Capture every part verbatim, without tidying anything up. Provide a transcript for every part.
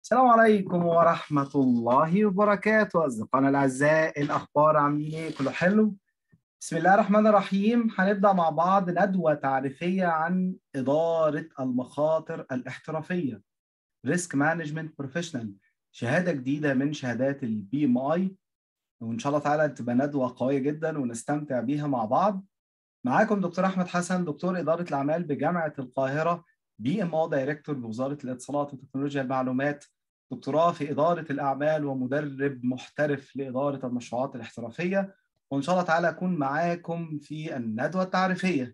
السلام عليكم ورحمة الله وبركاته أصدقائنا الأعزاء، الأخبار عاملين إيه؟ كله حلو؟ بسم الله الرحمن الرحيم. هنبدأ مع بعض ندوة تعريفية عن إدارة المخاطر الاحترافية Risk Management Professional، شهادة جديدة من شهادات البي ام اي، وإن شاء الله تعالى تبقى ندوة قوية جدا ونستمتع بيها مع بعض. معاكم دكتور أحمد حسن، دكتور إدارة الأعمال بجامعة القاهرة، بي ام او دايركتور بوزارة الاتصالات وتكنولوجيا المعلومات، دكتوراه في إدارة الأعمال ومدرب محترف لإدارة المشروعات الاحترافية. وإن شاء الله تعالى أكون معاكم في الندوة التعريفية.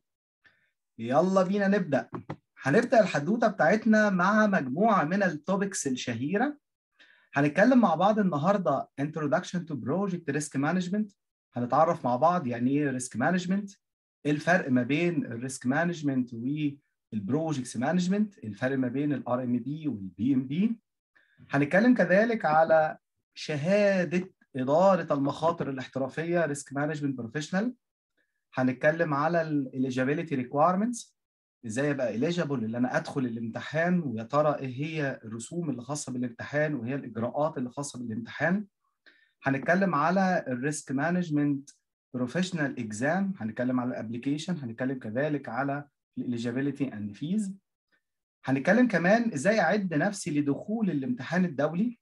يلا بينا نبدأ. هنبدأ الحدوتة بتاعتنا مع مجموعة من التوبكس الشهيرة. هنتكلم مع بعض النهاردة Introduction to Project Risk Management. هنتعرف مع بعض يعني إيه Risk Management، إيه الفرق ما بين الريسك مانجمنت والبروجكتس مانجمنت، الفرق ما بين الار ام بي والبي ام بي. هنتكلم كذلك على شهادة إدارة المخاطر الاحترافية ريسك مانجمنت بروفيشنال. هنتكلم على الإليجابيليتي ريكويرمنتس، ازاي ابقى إليجابل اللي انا ادخل الامتحان، ويا ترى ايه هي الرسوم اللي خاصة بالامتحان وهي الإجراءات اللي خاصة بالامتحان. هنتكلم على الريسك مانجمنت بروفيشنال اكزام، هنتكلم على الابلكيشن، هنتكلم كذلك على الإليجابيليتي اند فيز. هنتكلم كمان ازاي اعد نفسي لدخول الامتحان الدولي.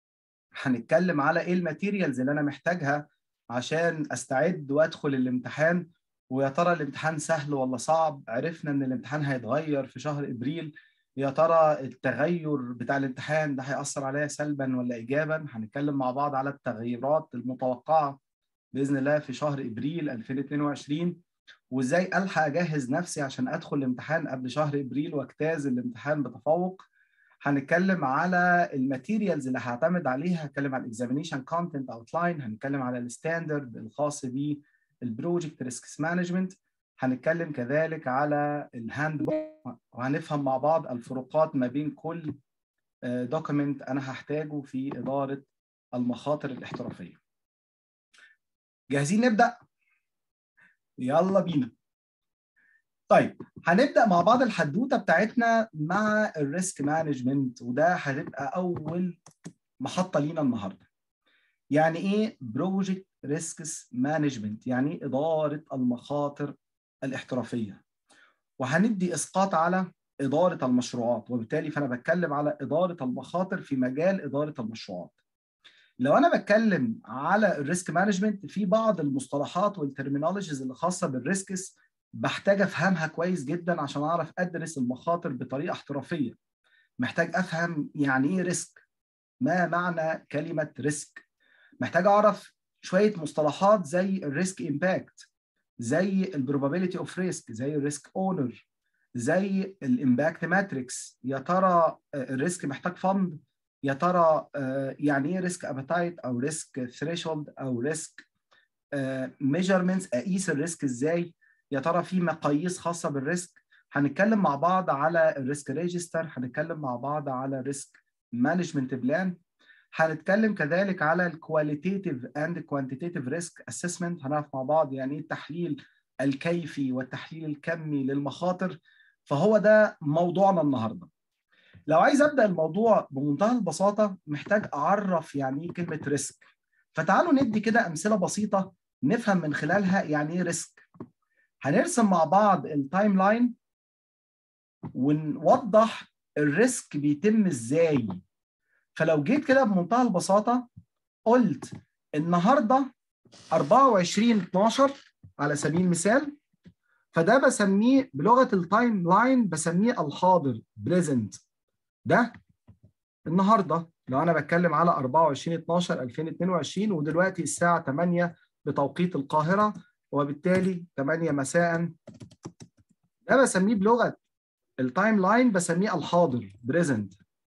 هنتكلم على ايه الماتيريالز اللي انا محتاجها عشان استعد وادخل الامتحان، ويا ترى الامتحان سهل ولا صعب. عرفنا ان الامتحان هيتغير في شهر ابريل، يا ترى التغير بتاع الامتحان ده هيأثر عليا سلبا ولا ايجابا. هنتكلم مع بعض على التغيرات المتوقعة باذن الله في شهر ابريل ألفين واثنين وعشرين، وازاي الحق اجهز نفسي عشان ادخل الامتحان قبل شهر ابريل واجتاز الامتحان بتفوق. هنتكلم على الماتيريالز اللي هعتمد عليها، هنتكلم على الاكزامينيشن كونتنت اوتلاين، هنتكلم على الستاندرد الخاص بالبروجكت ريسك مانجمنت، هنتكلم كذلك على الهاند بوك، وهنفهم مع بعض الفروقات ما بين كل دوكيمنت انا هحتاجه في اداره المخاطر الاحترافيه. جاهزين نبدا؟ يلا بينا. طيب هنبدأ مع بعض الحدوتة بتاعتنا مع الريسك مانجمنت، وده هتبقى أول محطة لينا النهاردة. يعني إيه بروجكت ريسكس مانجمنت؟ يعني إدارة المخاطر الاحترافية. وهندي إسقاط على إدارة المشروعات، وبالتالي فأنا بتكلم على إدارة المخاطر في مجال إدارة المشروعات. لو أنا بتكلم على الريسك مانجمنت، في بعض المصطلحات والترمينولوجيز اللي خاصة بالريسكس بحتاج افهمها كويس جدا عشان اعرف ادرس المخاطر بطريقه احترافيه. محتاج افهم يعني ايه ريسك، ما معنى كلمه ريسك. محتاج اعرف شويه مصطلحات زي الريسك امباكت، زي البروبابيلتي اوف ريسك، زي الريسك اونر، زي الامباكت ماتريكس. يا ترى الريسك محتاج فند؟ يا ترى يعني ايه ريسك ابيتايت او ريسك ثريشولد او ريسك ميجرمنتس، اقيس الريسك ازاي؟ يا ترى في مقاييس خاصه بالريسك؟ هنتكلم مع بعض على الريسك ريجستر، هنتكلم مع بعض على ريسك مانجمنت بلان، هنتكلم كذلك على الكواليتيتيف اند كوانتيتيف ريسك اسسمنت. هنعرف مع بعض يعني ايه التحليل الكيفي والتحليل الكمي للمخاطر. فهو ده موضوعنا النهارده. لو عايز ابدا الموضوع بمنتهى البساطه، محتاج اعرف يعني ايه كلمه ريسك. فتعالوا ندي كده امثله بسيطه نفهم من خلالها يعني ايه ريسك. هنرسم مع بعض التايم لاين ونوضح الريسك بيتم ازاي. فلو جيت كده بمنتهى البساطه قلت النهارده أربعة وعشرين اتناشر على سبيل المثال، فده بسميه بلغه التايم لاين بسميه الحاضر بريزنت. ده النهارده لو انا بتكلم على أربعة وعشرين اتناشر ألفين واثنين وعشرين، ودلوقتي الساعه تمانية بتوقيت القاهره، وبالتالي تمانية مساء. ده بسميه بلغه التايم لاين بسميه الحاضر بريزنت.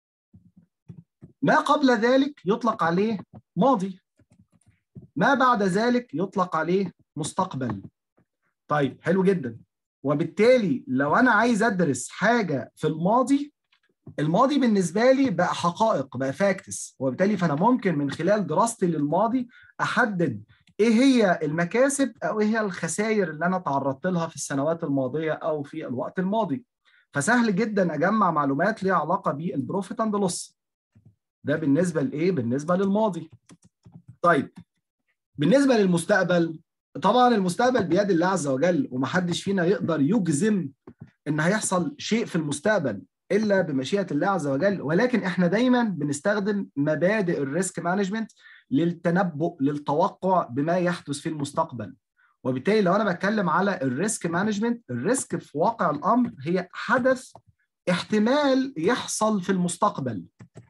ما قبل ذلك يطلق عليه ماضي، ما بعد ذلك يطلق عليه مستقبل. طيب حلو جدا. وبالتالي لو انا عايز ادرس حاجه في الماضي، الماضي بالنسبه لي بقى حقائق، بقى فاكتس، وبالتالي فانا ممكن من خلال دراستي للماضي احدد ايه هي المكاسب او ايه هي الخسائر اللي انا تعرضت لها في السنوات الماضيه او في الوقت الماضي. فسهل جدا اجمع معلومات ليها علاقه بالبروفيت اند لوس. ده بالنسبه لايه؟ بالنسبه للماضي. طيب بالنسبه للمستقبل، طبعا المستقبل بيد الله عز وجل، ومحدش فينا يقدر يجزم ان هيحصل شيء في المستقبل الا بمشيئه الله عز وجل، ولكن احنا دايما بنستخدم مبادئ الريسك مانجمنت للتنبؤ، للتوقع بما يحدث في المستقبل. وبالتالي لو انا بتكلم على الريسك مانجمنت، الريسك في واقع الامر هي حدث احتمال يحصل في المستقبل،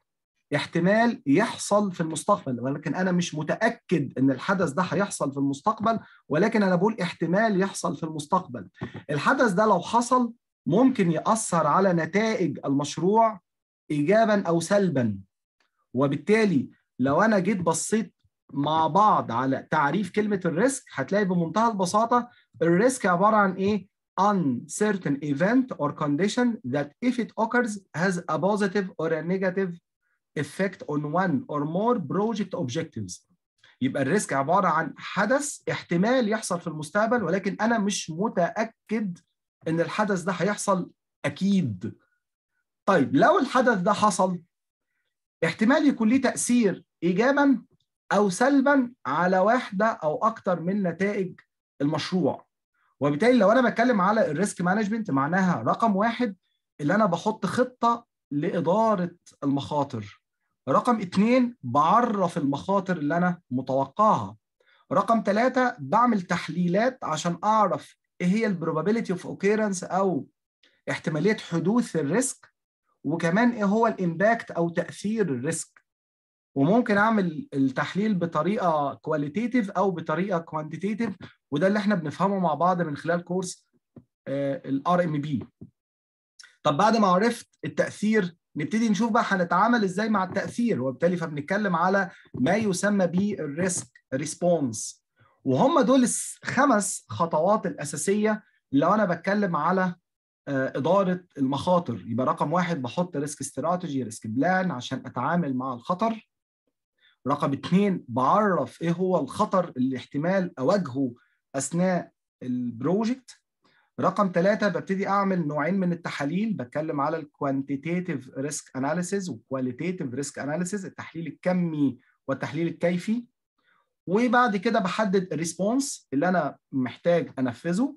احتمال يحصل في المستقبل، ولكن انا مش متاكد ان الحدث ده هيحصل في المستقبل، ولكن انا بقول احتمال يحصل في المستقبل. الحدث ده لو حصل ممكن ياثر على نتائج المشروع ايجابا او سلبا. وبالتالي لو انا جيت بصيت مع بعض على تعريف كلمه الريسك، هتلاقي بمنتهى البساطه الريسك عباره عن ايه؟ uncertain event or condition that if it occurs has a positive or a negative effect on one or more project objectives. يبقى الريسك عبارة عن حدث احتمال يحصل في المستقبل، ولكن أنا مش متأكد إن الحدث ده هيحصل أكيد. طيب لو الحدث ده حصل، احتمال يكون ليه تأثير إيجابا أو سلبا على واحدة أو أكتر من نتائج المشروع. وبالتالي لو أنا بتكلم على الريسك مانجمنت، معناها رقم واحد اللي أنا بحط خطة لإدارة المخاطر. رقم اتنين بعرف المخاطر اللي أنا متوقعها. رقم ثلاثة بعمل تحليلات عشان أعرف إيه هي البروبابيلتي اوف اوكيرنس أو احتمالية حدوث الريسك، وكمان إيه هو الإمباكت أو تأثير الريسك. وممكن أعمل التحليل بطريقة كواليتيتيف أو بطريقة كوانتيتيف، وده اللي إحنا بنفهمه مع بعض من خلال كورس الار ام بي. طب بعد ما عرفت التأثير، نبتدي نشوف بقى هنتعامل ازاي مع التأثير، وبالتالي فبنتكلم على ما يسمى بالريسك ريسبونس. وهم دول الخمس خطوات الأساسية لو أنا بتكلم على إدارة المخاطر. يبقى رقم واحد بحط ريسك استراتيجي، ريسك بلان عشان أتعامل مع الخطر. رقم اتنين بعرف إيه هو الخطر اللي احتمال أواجهه أثناء البروجكت. رقم ثلاثة ببتدي أعمل نوعين من التحاليل، بتكلم على الكوانتيتيف ريسك أناليسيز والكواليتيف ريسك أناليسيز، التحليل الكمي والتحليل الكيفي. وبعد كده بحدد الريسبونس اللي أنا محتاج أنفذه،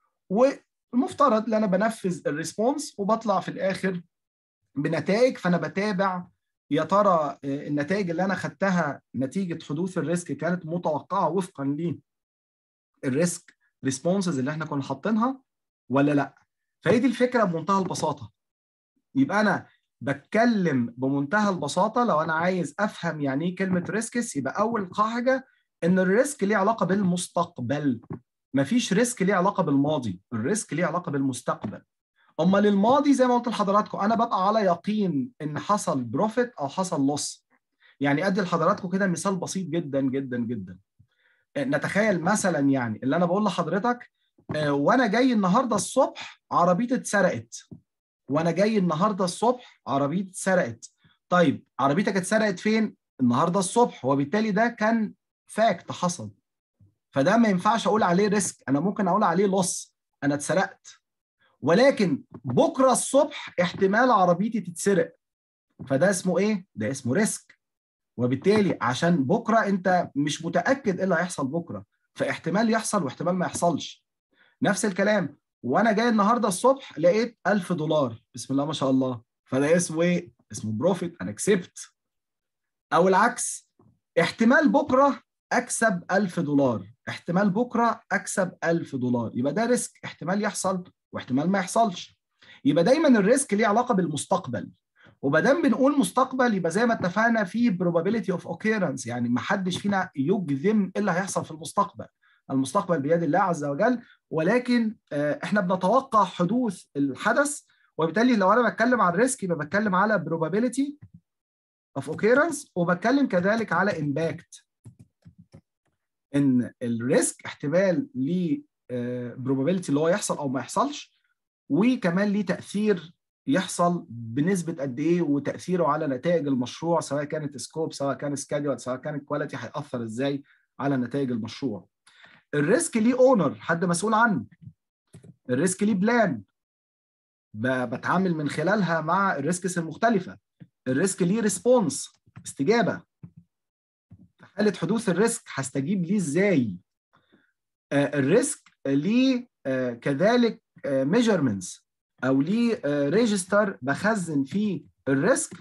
والمفترض ان انا بنفذ الريسبونس وبطلع في الاخر بنتائج. فانا بتابع يا ترى النتائج اللي انا خدتها نتيجه حدوث الريسك كانت متوقعه وفقا للريسك ريسبونسز اللي احنا كنا حاطينها ولا لا. فهي دي الفكره بمنتهى البساطه. يبقى انا بتكلم بمنتهى البساطه، لو انا عايز افهم يعني ايه كلمه ريسكس، يبقى اول حاجه ان الريسك ليه علاقه بالمستقبل، مفيش ريسك ليه علاقه بالماضي، الريسك ليه علاقه بالمستقبل. اما للماضي زي ما قلت لحضراتكم انا ببقى على يقين ان حصل بروفيت او حصل لوس. يعني ادي لحضراتكم كده مثال بسيط جدا جدا جدا. نتخيل مثلا يعني اللي انا بقول لحضرتك وانا جاي النهارده الصبح عربيتي اتسرقت، وانا جاي النهارده الصبح عربيتي اتسرقت. طيب عربيتك اتسرقت فين؟ النهارده الصبح، وبالتالي ده كان فاكت حصل. فده ما ينفعش اقول عليه ريسك، انا ممكن اقول عليه لوس، انا اتسرقت. ولكن بكره الصبح احتمال عربيتي تتسرق، فده اسمه ايه؟ ده اسمه ريسك. وبالتالي عشان بكره انت مش متاكد ايه اللي هيحصل بكره، فاحتمال يحصل واحتمال ما يحصلش. نفس الكلام وانا جاي النهارده الصبح لقيت ألف دولار، بسم الله ما شاء الله، فده اسمه ايه؟ اسمه بروفيت، انا كسبت. او العكس، احتمال بكره اكسب ألف دولار، احتمال بكره اكسب ألف دولار، يبقى ده ريسك، احتمال يحصل واحتمال ما يحصلش. يبقى دايما الريسك ليه علاقه بالمستقبل. وما دام بنقول مستقبل يبقى زي ما اتفقنا في probability of occurrence، يعني ما حدش فينا يجزم ايه اللي هيحصل في المستقبل. المستقبل بيد الله عز وجل، ولكن احنا بنتوقع حدوث الحدث. وبالتالي لو انا بتكلم عن الريسك يبقى بتكلم على probability of occurrence، وبتكلم كذلك على impact، ان الريسك احتمال ليه probability اللي هو يحصل او ما يحصلش، وكمان ليه تاثير يحصل بنسبه قد ايه، وتاثيره على نتائج المشروع سواء كانت سكوب سواء كان سكادول سواء كانت كواليتي هياثر ازاي على نتائج المشروع. الريسك ليه اونر، حد مسؤول عنه. الريسك ليه بلان بتعامل من خلالها مع الريسكس المختلفه. الريسك ليه ريسبونس، استجابه. في حاله حدوث الريسك هستجيب ليه ازاي؟ آه الريسك ليه آه كذلك ميجرمنتس آه او ليه ريجستر بخزن فيه الريسك،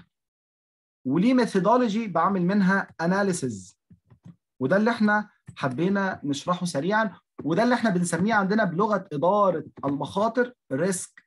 وليه ميثودولوجي بعمل منها اناليسز. وده اللي احنا حبينا نشرحه سريعا، وده اللي احنا بنسميه عندنا بلغه اداره المخاطر ريسك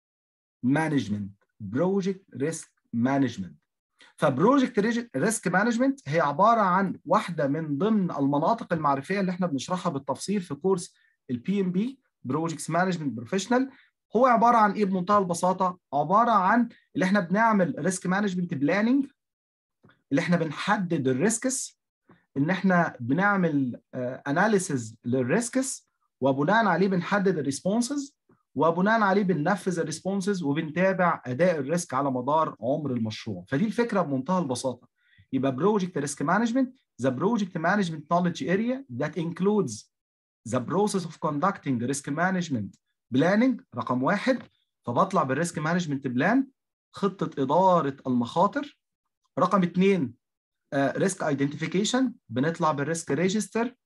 مانجمنت، بروجكت ريسك مانجمنت. فبروجكت ريسك مانجمنت هي عباره عن واحده من ضمن المناطق المعرفيه اللي احنا بنشرحها بالتفصيل في كورس البي ام بي بروجكتس مانجمنت بروفيشنال. هو عباره عن ايه بمنتهى البساطه؟ عباره عن اللي احنا بنعمل ريسك مانجمنت بلاننج، اللي احنا بنحدد الريسكس، ان احنا بنعمل اناليسز للريسكس، وبناء عليه بنحدد الريسبونسز، وبناء عليه بننفذ الريسبونسز، وبنتابع اداء الريسك على مدار عمر المشروع. فدي الفكره بمنتهى البساطه. يبقى بروجكت ريسك مانجمنت the project management knowledge area that includes the process of conducting risk management planning رقم واحد. فبطلع بالريسك مانجمنت بلان، خطه اداره المخاطر. رقم اثنين ريسك ايدنتيفيكيشن، بنطلع بالريسك ريجستر،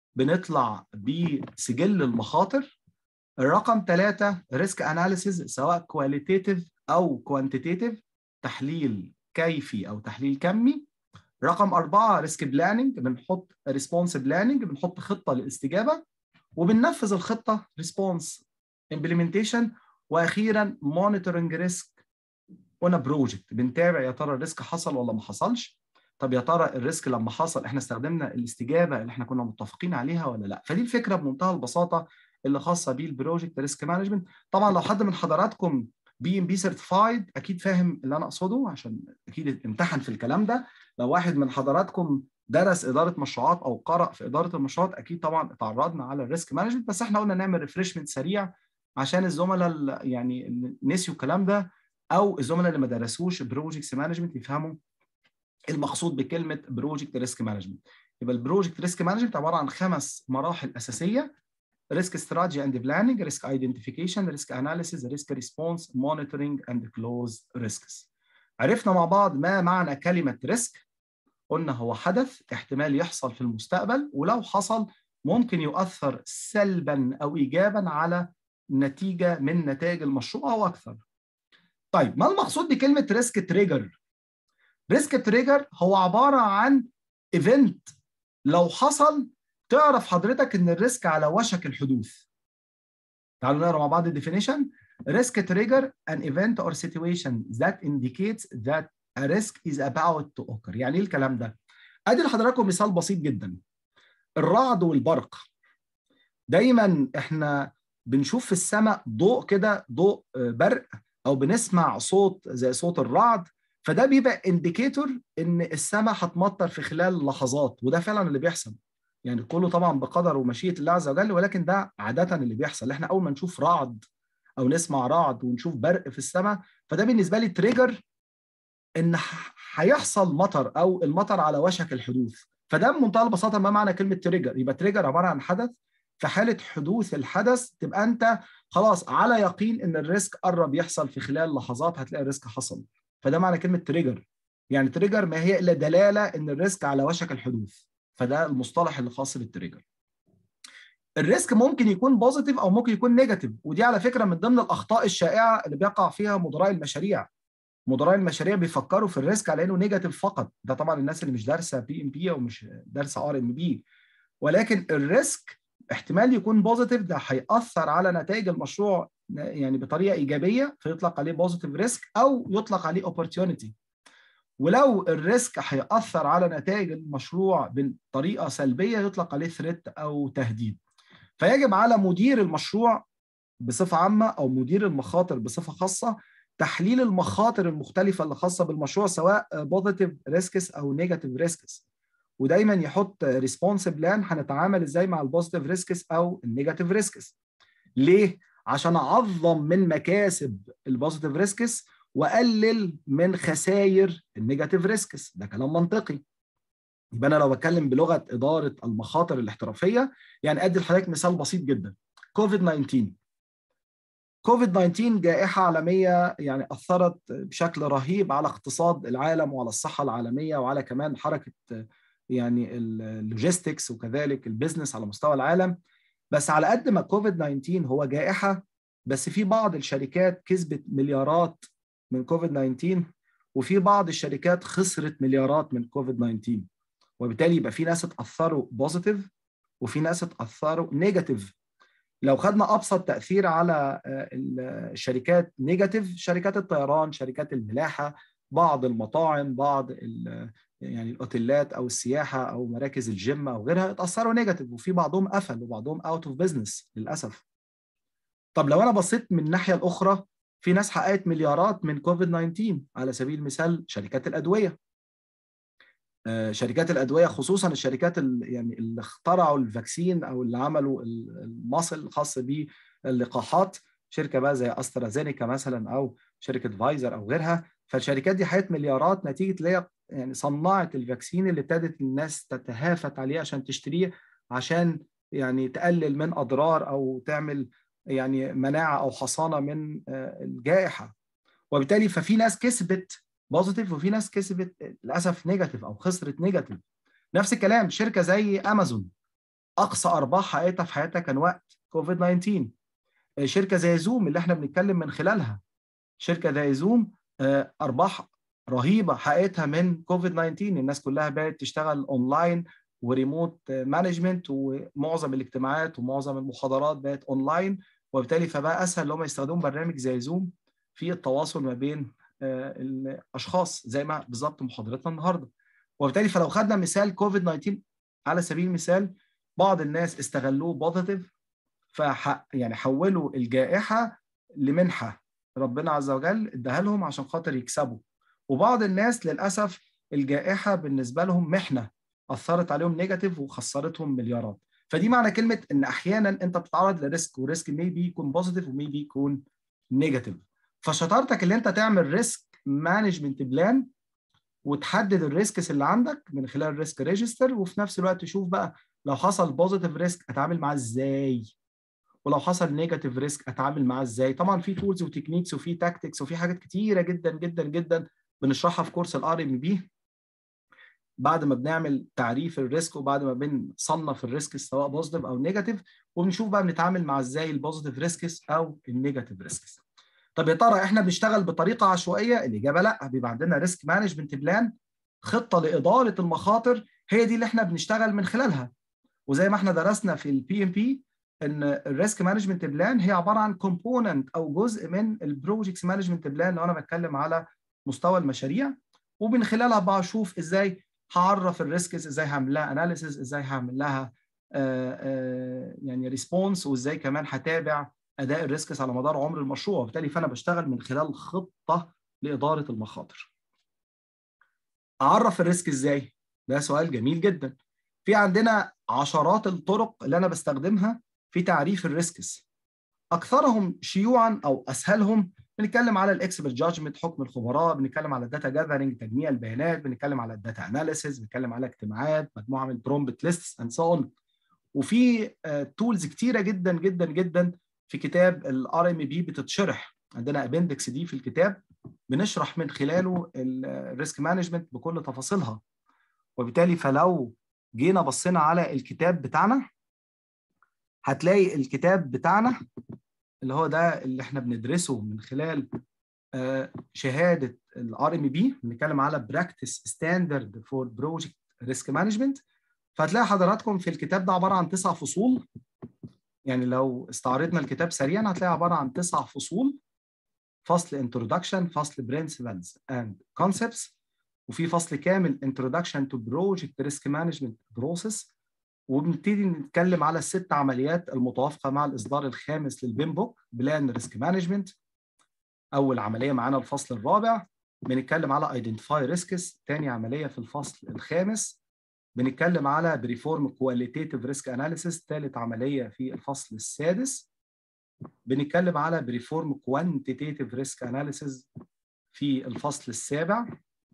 بنطلع بسجل المخاطر. الرقم ثلاثة ريسك اناليسيز، سواء كواليتيتيف او كوانتيتيف، تحليل كيفي او تحليل كمي. رقم أربعة ريسك بلاننج، بنحط ريسبونس بلاننج، بنحط خطة للاستجابة وبننفذ الخطة ريسبونس امبلمنتيشن. واخيرا مونيتورنج ريسك اون بروجكت، بنتابع يا ترى الريسك حصل ولا ما حصلش. طب يا ترى الريسك لما حصل احنا استخدمنا الاستجابه اللي احنا كنا متفقين عليها ولا لا؟ فدي الفكره بمنتهى البساطه اللي خاصه بالبروجكت ريسك مانجمنت. طبعا لو حد من حضراتكم بي ام بي سيرتيفايد اكيد فاهم اللي انا اقصده، عشان اكيد امتحن في الكلام ده. لو واحد من حضراتكم درس اداره مشروعات او قرأ في اداره المشروعات اكيد طبعا اتعرضنا على الريسك مانجمنت، بس احنا قلنا نعمل ريفريشمنت سريع عشان الزملاء يعني نسيوا الكلام ده، او الزملاء اللي ما درسوش بروجكت مانجمنت يفهموا المقصود بكلمه بروجكت ريسك مانجمنت. يبقى البروجكت ريسك مانجمنت عباره عن خمس مراحل اساسيه: ريسك استراتيجي اند بلاننج، ريسك ايدنتيفيكيشن، ريسك اناليسيز، ريسك ريسبونس، مونيتورنج اند كلوز ريسكس. عرفنا مع بعض ما معنى كلمه ريسك. قلنا هو حدث احتمال يحصل في المستقبل، ولو حصل ممكن يؤثر سلبا او ايجابا على نتيجه من نتائج المشروع او اكثر. طيب ما المقصود بكلمه ريسك تريجر؟ ريسك تريجر هو عباره عن ايفنت لو حصل تعرف حضرتك ان الريسك على وشك الحدوث. تعالوا نقرا مع بعض الديفينيشن. ريسك تريجر an event or situation that indicates that a risk is about to occur. يعني ايه الكلام ده؟ ادي لحضراتكم مثال بسيط جدا. الرعد والبرق. دايما احنا بنشوف في السماء ضوء كده، ضوء برق، او بنسمع صوت زي صوت الرعد، فده بيبقى انديكيتور ان السماء هتمطر في خلال لحظات، وده فعلا اللي بيحصل. يعني كله طبعا بقدر ومشيئة الله عز وجل، ولكن ده عادة اللي بيحصل. احنا اول ما نشوف رعد او نسمع رعد ونشوف برق في السماء، فده بالنسبة لي تريجر ان هيحصل مطر او المطر على وشك الحدوث. فده بمنتهى البساطة ما معنى كلمة تريجر. يبقى تريجر عبارة عن حدث، في حالة حدوث الحدث تبقى انت خلاص على يقين ان الريسك قرب يحصل في خلال لحظات، هتلاقي الريسك حصل. فده معنى كلمة تريجر. يعني تريجر ما هي الا دلالة ان الريسك على وشك الحدوث، فده المصطلح اللي خاص بالتريجر. الريسك ممكن يكون بوزيتيف او ممكن يكون نيجاتيف، ودي على فكرة من ضمن الاخطاء الشائعة اللي بيقع فيها مدراء المشاريع. مدراء المشاريع بيفكروا في الريسك على انه نيجاتيف فقط. ده طبعا الناس اللي مش دارسه بي ام بي او مش دارسه ار ام بي. ولكن الريسك احتمال يكون بوزيتيف، ده هيأثر على نتائج المشروع يعني بطريقه ايجابيه فيطلق عليه بوزيتيف ريسك، او يطلق عليه اوبورتيونيتي. ولو الريسك هيأثر على نتائج المشروع بطريقه سلبيه يطلق عليه ثريت او تهديد. فيجب على مدير المشروع بصفه عامه او مدير المخاطر بصفه خاصه تحليل المخاطر المختلفه اللي خاصه بالمشروع، سواء بوزيتيف ريسكس او نيجاتيف ريسكس، ودايما يحط ريسبونس بلان هنتعامل ازاي مع البوزيتيف ريسكس او النيجاتيف ريسكس. ليه؟ عشان اعظم من مكاسب البوزيتيف ريسكس واقلل من خسائر النيجاتيف ريسكس. ده كلام منطقي. يبقى انا لو بتكلم بلغه اداره المخاطر الاحترافيه، يعني ادي لحضرتك مثال بسيط جدا. كوفيد تسعة عشر كوفيد تسعة عشر جائحة عالمية يعني أثرت بشكل رهيب على اقتصاد العالم وعلى الصحة العالمية وعلى كمان حركة يعني اللوجيستكس وكذلك البيزنس على مستوى العالم. بس على قد ما كوفيد تسعة عشر هو جائحة، بس في بعض الشركات كسبت مليارات من كوفيد تسعة عشر، وفي بعض الشركات خسرت مليارات من كوفيد تسعة عشر. وبالتالي يبقى في ناس اتأثروا بوزيتيف وفي ناس اتأثروا نيجاتيف. لو خدنا ابسط تاثير على الشركات نيجاتيف، شركات الطيران، شركات الملاحه، بعض المطاعم، بعض يعني الاوتيلات او السياحه او مراكز الجيم او غيرها اتاثروا نيجاتيف، وفي بعضهم قفل وبعضهم اوت اوف بزنس للاسف. طب لو انا بصيت من الناحيه الاخرى، في ناس حققت مليارات من كوفيد تسعة عشر، على سبيل المثال شركات الادويه. شركات الادويه خصوصا الشركات اللي يعني اللي اخترعوا الفاكسين او اللي عملوا المصل الخاص باللقاحات، شركه بقى زي استرازينيكا مثلا او شركه فايزر او غيرها. فالشركات دي حققت مليارات نتيجه اللي هي يعني صنعت الفاكسين اللي ابتدت الناس تتهافت عليه عشان تشتريه، عشان يعني تقلل من اضرار او تعمل يعني مناعه او حصانه من الجائحه. وبالتالي ففي ناس كسبت بوزيتيف وفي ناس كسبت للاسف نيجاتيف او خسرت نيجاتيف. نفس الكلام شركه زي امازون، اقصى ارباح حققتها في حياتها كان وقت كوفيد تسعة عشر. شركه زي زوم اللي احنا بنتكلم من خلالها، شركه زي زوم ارباح رهيبه حققتها من كوفيد تسعة عشر. الناس كلها بقت تشتغل اونلاين وريموت مانجمنت، ومعظم الاجتماعات ومعظم المحاضرات بقت اونلاين، وبالتالي فبقى اسهل ان هم يستخدموا برنامج زي زوم في التواصل ما بين الاشخاص زي ما بالظبط محاضرتنا النهارده. وبالتالي فلو خدنا مثال كوفيد تسعة عشر على سبيل المثال، بعض الناس استغلوه بوزيتيف، فح يعني حولوا الجائحه لمنحه ربنا عز وجل اداها لهم عشان خاطر يكسبوا. وبعض الناس للاسف الجائحه بالنسبه لهم محنه اثرت عليهم نيجاتيف وخسرتهم مليارات. فدي معنى كلمه ان احيانا انت بتتعرض لريسك، وريسك ميبي يكون بوزيتيف وميبي يكون نيجاتيف. فشطارتك اللي انت تعمل ريسك مانجمنت بلان وتحدد الريسكس اللي عندك من خلال الريسك ريجستر، وفي نفس الوقت تشوف بقى لو حصل بوزيتيف ريسك اتعامل معاه ازاي، ولو حصل نيجاتيف ريسك اتعامل معاه ازاي. طبعا في تولز وتكنيكس وفي تاكتكس وفي حاجات كتيره جدا جدا جدا بنشرحها في كورس الار ام بي بعد ما بنعمل تعريف الريسك وبعد ما بنصنف الريسك سواء بوزيتيف او نيجاتيف، وبنشوف بقى بنتعامل مع ازاي البوزيتيف ريسكس او النيجاتيف ريسكس. طب يا ترى احنا بنشتغل بطريقه عشوائيه؟ الاجابه لا، بيبقى عندنا ريسك مانجمنت بلان، خطه لاداره المخاطر، هي دي اللي احنا بنشتغل من خلالها. وزي ما احنا درسنا في البي ام بي ان الريسك مانجمنت بلان هي عباره عن كومبوننت او جزء من البروجكتس مانجمنت بلان لو انا بتكلم على مستوى المشاريع، ومن خلالها بقى اشوف ازاي هعرف الريسكس، ازاي هعمل لها اناليسيز، ازاي هعمل لها آآ آآ يعني ريسبونس، وازاي كمان هتابع اداء الريسكس على مدار عمر المشروع. وبالتالي فانا بشتغل من خلال خطه لاداره المخاطر. اعرف الريسك ازاي؟ ده سؤال جميل جدا. في عندنا عشرات الطرق اللي انا بستخدمها في تعريف الريسكس. اكثرهم شيوعا او اسهلهم بنتكلم على الاكسبرت جادجمنت، حكم الخبراء، بنتكلم على الداتا جاذرنج، تجميع البيانات، بنتكلم على الداتا اناليسيز، بنتكلم على اجتماعات، مجموعه من البرومبت ليستس اند سو اون. وفي تولز كتيره جدا جدا جدا في كتاب الار ام بي بتتشرح، عندنا ابندكس دي في الكتاب بنشرح من خلاله الريسك مانجمنت بكل تفاصيلها. وبالتالي فلو جينا بصينا على الكتاب بتاعنا هتلاقي الكتاب بتاعنا اللي هو ده اللي احنا بندرسه من خلال شهاده الار ام بي، بنتكلم على براكتس ستاندرد فور بروجكت ريسك مانجمنت. فهتلاقي حضراتكم في الكتاب ده عباره عن تسع فصول. يعني لو استعرضنا الكتاب سريعا هتلاقي عباره عن تسع فصول: فصل انترودكشن، فصل برنسبلز اند كونسبتس، وفي فصل كامل introduction to project risk management process، وبنبتدي نتكلم على الست عمليات المتوافقه مع الاصدار الخامس للبيم بوك بلان ريسك مانجمنت. اول عمليه معانا الفصل الرابع بنتكلم على identify risks، ثاني عمليه في الفصل الخامس بنتكلم على بريفورم كواليتيتيف ريسك اناليسيس، ثالث عمليه في الفصل السادس بنتكلم على بريفورم كوانتيتيف ريسك اناليسيس في الفصل السابع،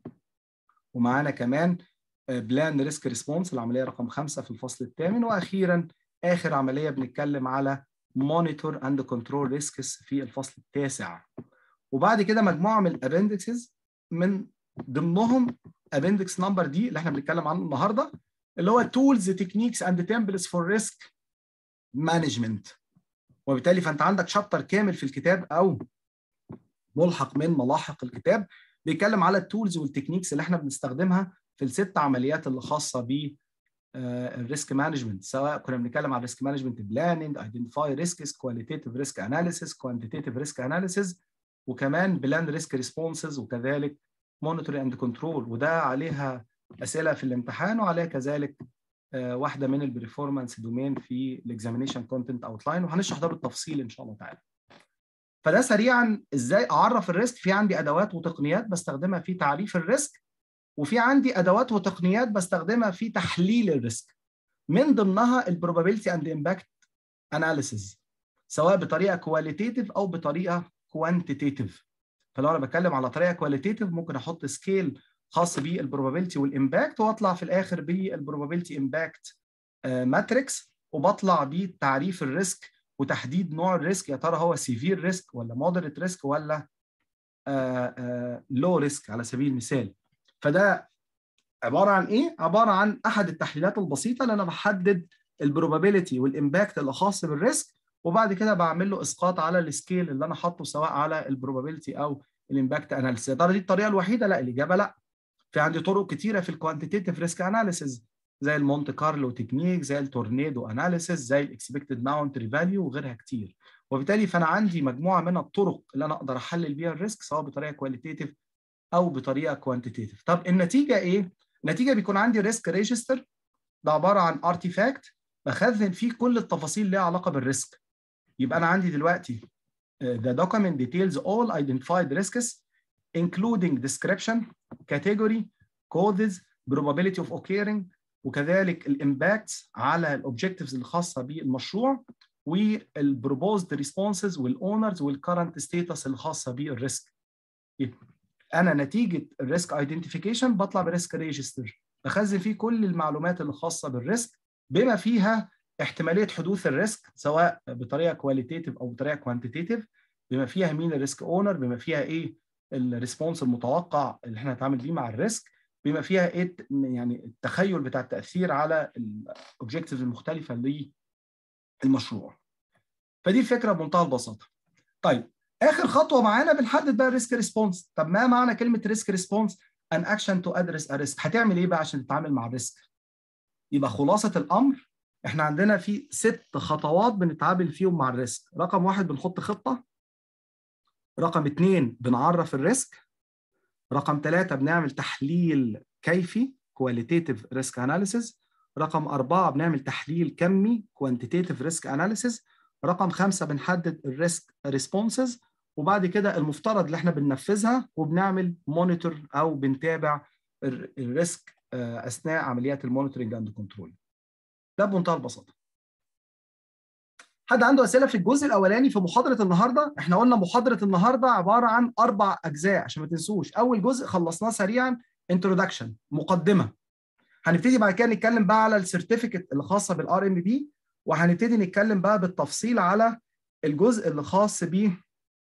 ومعانا كمان بلان ريسك ريسبونس العمليه رقم خمسه في الفصل الثامن، واخيرا اخر عمليه بنتكلم على مونيتور اند كنترول ريسكس في الفصل التاسع. وبعد كده مجموعه من الابندكسز من ضمنهم ابندكس نمبر دي اللي احنا بنتكلم عنه النهارده، اللي هو تولز تكنيكس اند تمبلتس فور ريسك مانجمنت. وبالتالي فانت عندك شابتر كامل في الكتاب او ملحق من ملاحق الكتاب بيتكلم على التولز والتكنيكس اللي احنا بنستخدمها في الست عمليات اللي خاصه ب الريسك مانجمنت، سواء كنا بنتكلم على ريسك مانجمنت بلاننج، ايدنتيفاي ريسكس، كواليتيف ريسك اناليسيس، كوانتيتيف ريسك اناليسيس، وكمان بلان ريسك ريسبونسز، وكذلك مونيتورنج اند كنترول. وده عليها اسئله في الامتحان، وعليها كذلك واحده من البرفورمانس دومين في الاكزامينيشن كونتنت اوتلاين، وهنشرح ده بالتفصيل ان شاء الله تعالى. فده سريعا ازاي اعرف الريسك. في عندي ادوات وتقنيات بستخدمها في تعريف الريسك، وفي عندي ادوات وتقنيات بستخدمها في تحليل الريسك، من ضمنها البروبابيلتي اند امباكت اناليسيز، سواء بطريقه كواليتيتيف او بطريقه كوانتيتيف. فلو انا بتكلم على طريقه كواليتيتيف ممكن احط سكيل خاص بالبروبابيلتي والامباكت، واطلع في الاخر بالبروبابيلتي امباكت ماتريكس، وبطلع بتعريف الريسك وتحديد نوع الريسك، يا ترى هو سيفير ريسك ولا مودريت ريسك ولا لو ريسك على سبيل المثال. فده عباره عن ايه؟ عباره عن احد التحليلات البسيطه اللي انا بحدد البروبابيلتي والامباكت اللي خاص بالريسك، وبعد كده بعمل له اسقاط على السكيل اللي انا حاطه، سواء على البروبابيلتي او الامباكت اناليسيس. يا ترى دي الطريقه الوحيده؟ لا، الاجابه لا. في عندي طرق كتيره في الكوانتيتيف ريسك اناليسيس، زي المونت كارلو تكنيك، زي التورنيدو اناليسيس، زي الاكسبكتد ماونتري فاليو، وغيرها كتير. وبالتالي فانا عندي مجموعه من الطرق اللي انا اقدر احلل بيها الريسك، سواء بطريقه كواليتيف او بطريقه كوانتيتيف. طب النتيجه ايه؟ النتيجه بيكون عندي ريسك ريجستر، ده عباره عن ارتيفاكت بخزن فيه كل التفاصيل اللي ليها علاقه بالريسك. يبقى انا عندي دلوقتي the document details all identified risks including description, category, causes, probability of occurring، وكذلك الامباكتس على الاوبجكتيفز الخاصه بالمشروع، والبروبوزد ريسبونسز والاونرز والكرنت ستيتس الخاصه بالريسك. انا نتيجه الريسك ايدنتيفيكيشن بطلع بريسك ريجستر بخزن فيه كل المعلومات اللي خاصه بالريسك، بما فيها احتماليه حدوث الريسك سواء بطريقه كواليتيتيف او بطريقه كوانتيتيف، بما فيها مين الريسك اونر، بما فيها ايه الريسبونس المتوقع اللي احنا هنتعامل بيه مع الريسك، بما فيها ايه يعني التخيل بتاع التاثير على الاوبجكتيفز المختلفه للمشروع. فدي الفكره بمنتهى البساطه. طيب اخر خطوه معانا بنحدد بقى الريسك ريسبونس. طب ما معنى كلمه ريسك ريسبونس؟ ان اكشن تو ادرس ا ريسك. هتعمل ايه بقى عشان تتعامل مع الريسك؟ يبقى خلاصه الامر احنا عندنا في ست خطوات بنتعامل فيهم مع الريسك. رقم واحد بنحط خطه، رقم اثنين بنعرف الريسك، رقم ثلاثة بنعمل تحليل كيفي كواليتيتيف ريسك اناليسيس، رقم أربعة بنعمل تحليل كمي كوانتيتيف ريسك اناليسيس، رقم خمسة بنحدد الريسك ريسبونسز، وبعد كده المفترض اللي احنا بننفذها وبنعمل مونيتور او بنتابع الريسك اثناء عمليات المونيتورنج اند كنترول. ده بمنتهى البساطه. حد عنده اسئله في الجزء الاولاني في محاضره النهارده؟ احنا قلنا محاضره النهارده عباره عن اربع اجزاء عشان ما تنسوش. اول جزء خلصناه سريعا، انترودكشن، مقدمه. هنبتدي بعد كده نتكلم بقى على السيرتيفيكت اللي خاصه بالار ام بي، وهنبتدي نتكلم بقى بالتفصيل على الجزء اللي خاص ب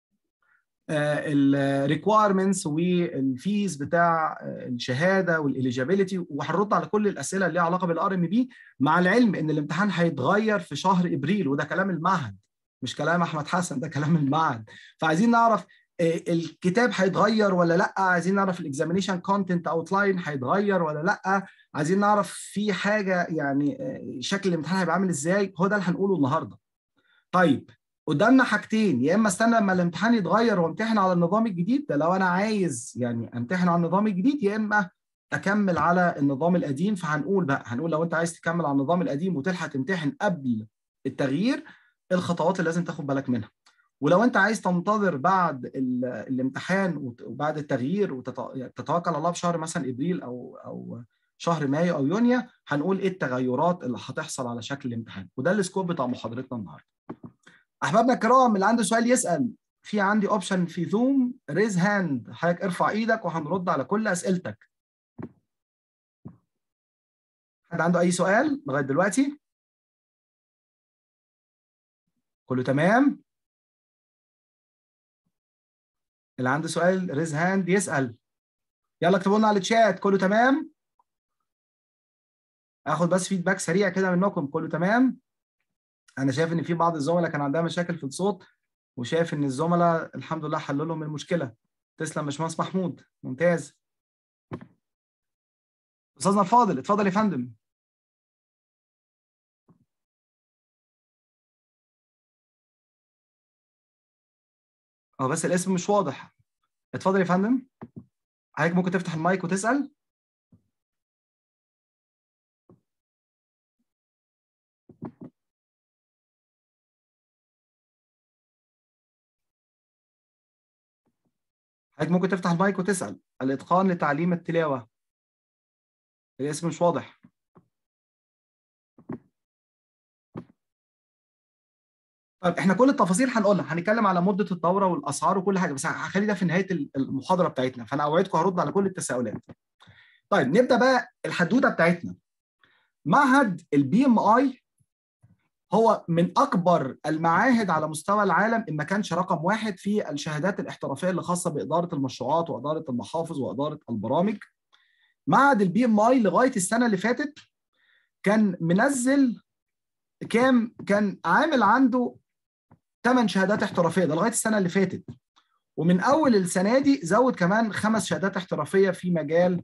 الريكوايرمنتس والفيز بتاع الشهاده والاليجابيلتي، وهنرد على كل الاسئله اللي ليها علاقه بالار ام بي، مع العلم ان الامتحان هيتغير في شهر ابريل، وده كلام المعهد مش كلام احمد حسن، ده كلام المعهد. فعايزين نعرف الكتاب هيتغير ولا لا، عايزين نعرف الاكزامينيشن كونتنت اوتلاين هيتغير ولا لا، عايزين نعرف في حاجه يعني شكل الامتحان هيبقى عامل ازاي. هو ده اللي هنقوله النهارده. طيب قدامنا حاجتين، يا اما استنى لما الامتحان يتغير وامتحن على النظام الجديد ده لو انا عايز يعني امتحن على النظام الجديد، يا اما اكمل على النظام القديم. فهنقول بقى هنقول لو انت عايز تكمل على النظام القديم وتلحق تمتحن قبل التغيير، الخطوات اللي لازم تاخد بالك منها. ولو انت عايز تنتظر بعد الامتحان وبعد التغيير وتتوكل على الله بشهر مثلا ابريل او او شهر مايو او يونيو، هنقول ايه التغيرات اللي هتحصل على شكل الامتحان. وده السكوب بتاع محاضرتنا النهارده. احبابنا الكرام، اللي عنده سؤال يسال، في عندي اوبشن في زوم ريز هاند، حضرتك ارفع ايدك وهنرد على كل اسئلتك. حد عنده اي سؤال لغايه دلوقتي؟ كله تمام؟ اللي عنده سؤال ريز هاند يسأل. يلا اكتبوا لنا على الشات كله تمام؟ اخد بس فيدباك سريع كده منكم. كله تمام؟ انا شايف ان في بعض الزملاء كان عندها مشاكل في الصوت، وشايف ان الزملاء الحمد لله حلوا لهم المشكله. تسلم يا باشمهندس محمود، ممتاز. استاذنا الفاضل اتفضل يا فندم. اه بس الاسم مش واضح. اتفضل يا فندم. حضرتك ممكن تفتح المايك وتسال. حضرتك ممكن تفتح المايك وتسال. الاتقان لتعليم التلاوه. الاسم مش واضح. طيب احنا كل التفاصيل هنقولها، هنتكلم على مده الدوره والاسعار وكل حاجه، بس هخلي ده في نهايه المحاضره بتاعتنا، فانا اوعدكم هرد على كل التساؤلات. طيب نبدا بقى الحدوته بتاعتنا. معهد البي ام اي هو من اكبر المعاهد على مستوى العالم، ان ما كانش رقم واحد في الشهادات الاحترافيه اللي خاصه باداره المشروعات واداره المحافظ واداره البرامج. معهد البي ام اي لغايه السنه اللي فاتت كان منزل كام؟ كان عامل عنده ثمان شهادات احترافيه، ده لغايه السنه اللي فاتت. ومن اول السنه دي زود كمان خمس شهادات احترافيه في مجال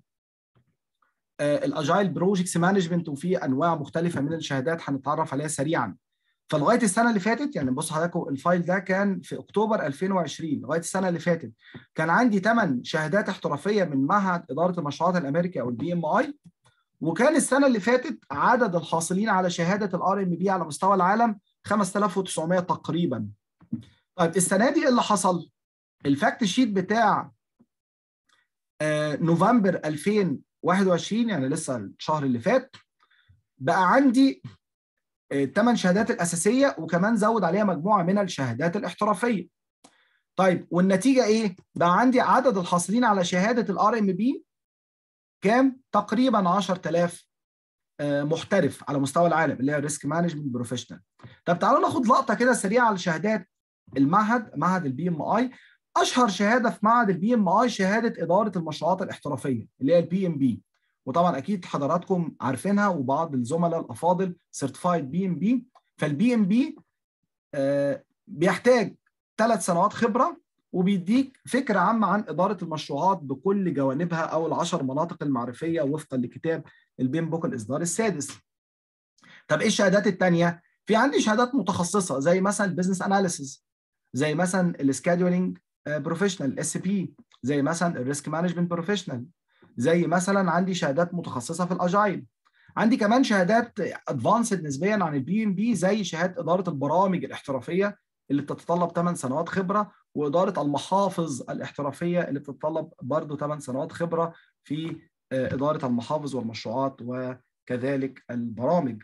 الاجايل بروجكتس مانجمنت، وفي انواع مختلفه من الشهادات هنتعرف عليها سريعا. فلغايه السنه اللي فاتت، يعني بص حضراتكم الفايل ده كان في اكتوبر ألفين وعشرين، لغايه السنه اللي فاتت كان عندي ثمان شهادات احترافيه من معهد اداره المشروعات الامريكي او البي ام اي. وكان السنه اللي فاتت عدد الحاصلين على شهاده الار ام بي على مستوى العالم خمسة آلاف وتسعمائة تقريبا. طيب السنه دي اللي حصل، الفاكت شيت بتاع آه نوفمبر ألفين وواحد وعشرين، يعني لسه الشهر اللي فات، بقى عندي الثمان شهادات الاساسيه وكمان زود عليها مجموعه من الشهادات الاحترافيه. طيب والنتيجه ايه؟ بقى عندي عدد الحاصلين على شهاده الار ام بي كام؟ تقريبا عشرة آلاف محترف على مستوى العالم، اللي هي ريسك مانجمنت بروفيشنال. طب تعالوا ناخد لقطه كده سريعه على شهادات المعهد، معهد البي ام اي. اشهر شهاده في معهد البي ام اي شهاده اداره المشروعات الاحترافيه اللي هي البي ام بي، وطبعا اكيد حضراتكم عارفينها وبعض الزملاء الافاضل سيرتيفايد بي ام بي. فالبي ام بي بيحتاج ثلاث سنوات خبره، وبيديك فكره عامه عن اداره المشروعات بكل جوانبها او العشر مناطق المعرفيه وفقا لكتاب البيم بوك الاصدار السادس. طب ايه الشهادات الثانيه؟ في عندي شهادات متخصصه زي مثلا البيزنس اناليسيز، زي مثلا السكادولينج بروفيشنال اس بي، زي مثلا الريسك مانجمنت بروفيشنال، زي مثلا عندي شهادات متخصصه في الاجايل. عندي كمان شهادات ادفانسد نسبيا عن البي ام بي، زي شهاده اداره البرامج الاحترافيه اللي بتتطلب ثمان سنوات خبره، واداره المحافظ الاحترافيه اللي بتتطلب برضه ثمان سنوات خبره في اداره المحافظ والمشروعات وكذلك البرامج.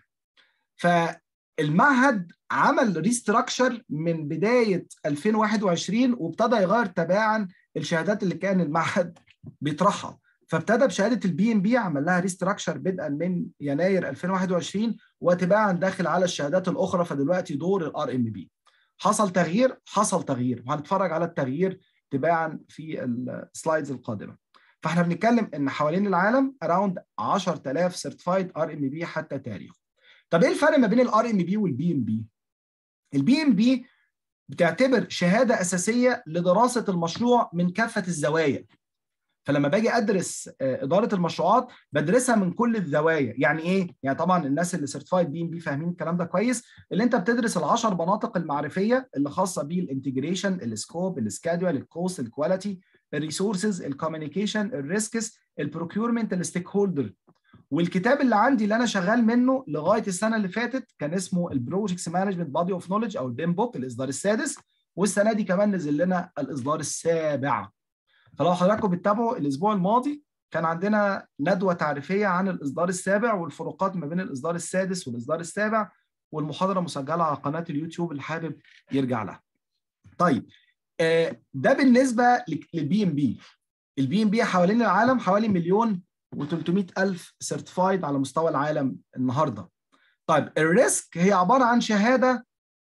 فالمعهد عمل ريستراكشر من بدايه ألفين وواحد وعشرين، وابتدى يغير تباعا الشهادات اللي كان المعهد بيطرحها. فابتدى بشهاده البي ام بي، عمل لها ريستراكشر بدءا من يناير ألفين وواحد وعشرين، وتباعا داخل على الشهادات الاخرى. فدلوقتي دور الار ام بي حصل تغيير، حصل تغيير، وهنتفرج على التغيير تباعا في السلايدز القادمه. فاحنا بنتكلم ان حوالين العالم اراوند عشرة آلاف سيرتيفايد ار ام بي حتى تاريخه. طب ايه الفرق ما بين الار ام بي والبي ام بي؟ البي ام بي بتعتبر شهاده اساسيه لدراسه المشروع من كافه الزوايا. فلما باجي ادرس اداره المشروعات بدرسها من كل الزوايا. يعني ايه؟ يعني طبعا الناس اللي سيرتيفايد بي ام بي فاهمين الكلام ده كويس، اللي انت بتدرس العشر مناطق المعرفيه اللي خاصه بالانتجريشن، السكوب، السكادول، الكوست، الكواليتي، الريسورسز، الكوميونيكيشن، الريسكس، البروكيورمنت، الستيك هولدر. والكتاب اللي عندي اللي انا شغال منه لغايه السنه اللي فاتت كان اسمه البروجكتس مانجمنت بادي اوف نوليدج او البيم بوك الاصدار السادس، والسنه دي كمان نزل لنا الاصدار السابع. فلو حضراتكم بتتابعوا الاسبوع الماضي كان عندنا ندوه تعريفيه عن الاصدار السابع والفروقات ما بين الاصدار السادس والاصدار السابع، والمحاضره مسجله على قناه اليوتيوب اللي حابب يرجع لها. طيب ده بالنسبه للبي ام بي. البي ام بي حوالين العالم حوالي مليون وثلاثمائة ألف سيرتيفايد على مستوى العالم النهارده. طيب الريسك هي عباره عن شهاده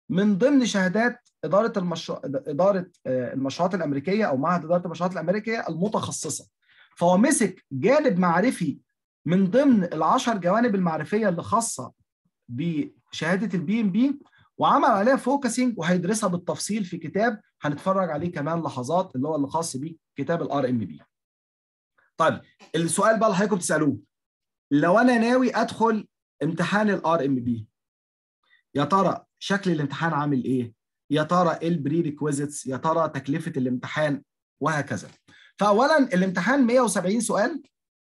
من ضمن شهادات اداره المشروع اداره المشروعات الامريكيه او معهد اداره المشروعات الامريكيه المتخصصه. فهو مسك جانب معرفي من ضمن العشر جوانب المعرفيه اللي خاصه بشهاده البي ام بي، وعمل عليها فوكسنج وهيدرسها بالتفصيل في كتاب هنتفرج عليه كمان لحظات، اللي هو اللي خاص بيه كتاب الار ام بي. طيب السؤال بقى اللي حضراتكم بتسالوه، لو انا ناوي ادخل امتحان الار ام بي، يا ترى شكل الامتحان عامل ايه؟ يا ترى ايه البري ريكويزيتس؟ يا ترى تكلفه الامتحان؟ وهكذا. فاولا الامتحان مئة وسبعين سؤال،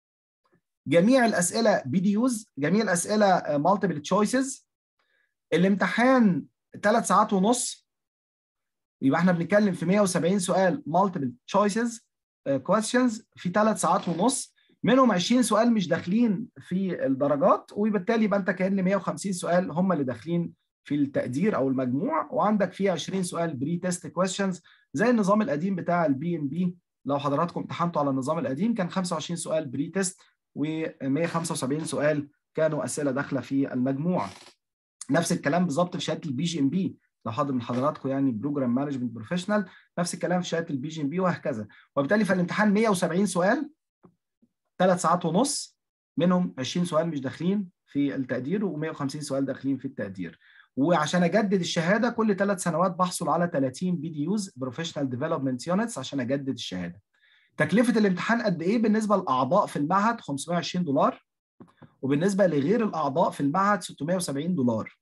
جميع الاسئله بي دي يوز، جميع الاسئله مالتيبل تشويسز. الامتحان ثلاث ساعات ونص، يبقى احنا بنتكلم في مئة وسبعين سؤال مالتيبل تشويسز كويستشنز في ثلاث ساعات ونص، منهم عشرين سؤال مش داخلين في الدرجات، وبالتالي يبقى انت كأن مئة وخمسين سؤال هم اللي داخلين في التقدير او المجموع، وعندك فيه عشرين سؤال بري تيست كويستشنز زي النظام القديم بتاع البي ام بي. لو حضراتكم امتحنتوا على النظام القديم كان خمسة وعشرين سؤال بري تيست و100 وخمسة وسبعين سؤال كانوا اسئله داخله في المجموع. نفس الكلام بالظبط في شهاده البي جي ام بي، لو حد من حضراتكم يعني بروجرام مانجمنت بروفيشنال، نفس الكلام في شهاده البي جي ام بي وهكذا. وبالتالي فالامتحان مئة وسبعين سؤال ثلاث ساعات ونص، منهم عشرين سؤال مش داخلين في التقدير ومئة وخمسين سؤال داخلين في التقدير. وعشان اجدد الشهاده كل ثلاث سنوات بحصل على ثلاثين بي دي يوز بروفيشنال ديفلوبمنت يونتس عشان اجدد الشهاده. تكلفه الامتحان قد ايه؟ بالنسبه للاعضاء في المعهد خمسمئة وعشرين دولار، وبالنسبه لغير الاعضاء في المعهد ستمئة وسبعين دولار.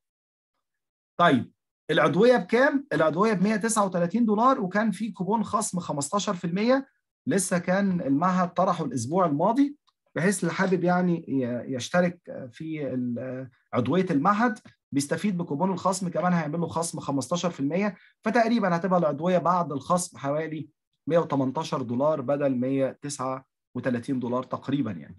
طيب العضويه بكام؟ العضويه ب مئة وتسعة وثلاثين دولار، وكان في كوبون خصم خمستاشر في المئة لسه كان المعهد طرحه الاسبوع الماضي، بحيث اللي حابب يعني يشترك في عضويه المعهد بيستفيد بكوبون الخصم، كمان هيعمل له خصم خمستاشر في المئة، فتقريبا هتبقى العضويه بعد الخصم حوالي مئة وثمانية عشر دولار بدل مئة وتسعة وثلاثين دولار تقريبا يعني.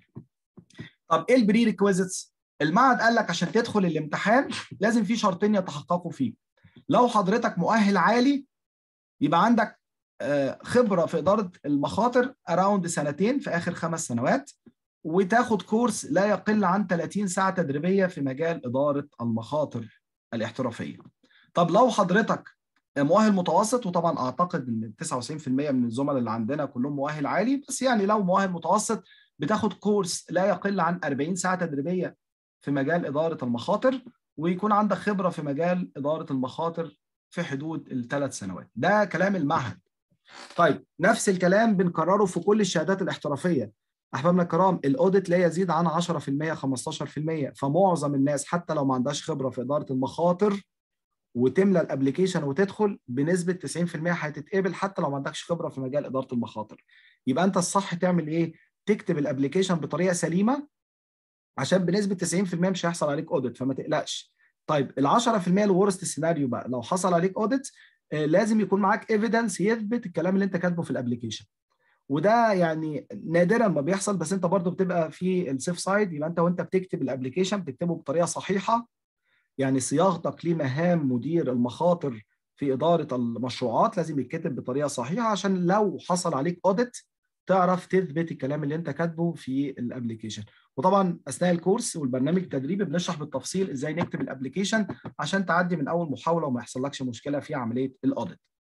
طب ايه البري ريكويزيتس؟ المعهد قال لك عشان تدخل الامتحان لازم في شرطين يتحققوا فيه. لو حضرتك مؤهل عالي يبقى عندك خبره في اداره المخاطر اراوند سنتين في اخر خمس سنوات، وتاخد كورس لا يقل عن ثلاثين ساعه تدريبيه في مجال اداره المخاطر الاحترافيه. طب لو حضرتك مؤهل متوسط، وطبعا اعتقد ان تسعة وتسعين في المئة من الزملاء اللي عندنا كلهم مؤهل عالي، بس يعني لو مؤهل متوسط بتاخد كورس لا يقل عن أربعين ساعه تدريبيه في مجال اداره المخاطر، ويكون عندك خبره في مجال اداره المخاطر في حدود الثلاث سنوات. ده كلام المعهد. طيب نفس الكلام بنكرره في كل الشهادات الاحترافيه. احبابنا الكرام، الاوديت لا يزيد عن عشرة في المئة خمستاشر في المئة، فمعظم الناس حتى لو ما عندهاش خبره في اداره المخاطر وتملى الابلكيشن وتدخل بنسبه تسعين في المئة هتتقبل حتى لو ما عندكش خبره في مجال اداره المخاطر. يبقى انت الصح تعمل ايه؟ تكتب الابلكيشن بطريقه سليمه عشان بنسبه تسعين في المئة مش هيحصل عليك اوديت، فما تقلقش. طيب ال عشرة في المئة الورست سيناريو بقى، لو حصل عليك اوديت آه لازم يكون معاك ايفيدنس يثبت الكلام اللي انت كاتبه في الابلكيشن، وده يعني نادرا ما بيحصل، بس انت برضو بتبقى في السيف سايد. يبقى انت وانت بتكتب الابلكيشن بتكتبه بطريقه صحيحه، يعني صياغتك لمهام مدير المخاطر في إدارة المشروعات لازم يتكتب بطريقة صحيحة عشان لو حصل عليك اوديت تعرف تثبت الكلام اللي انت كاتبه في الابلكيشن. وطبعا اثناء الكورس والبرنامج التدريبي بنشرح بالتفصيل ازاي نكتب الابلكيشن عشان تعدي من اول محاولة وما يحصلكش مشكلة في عملية الاوديت.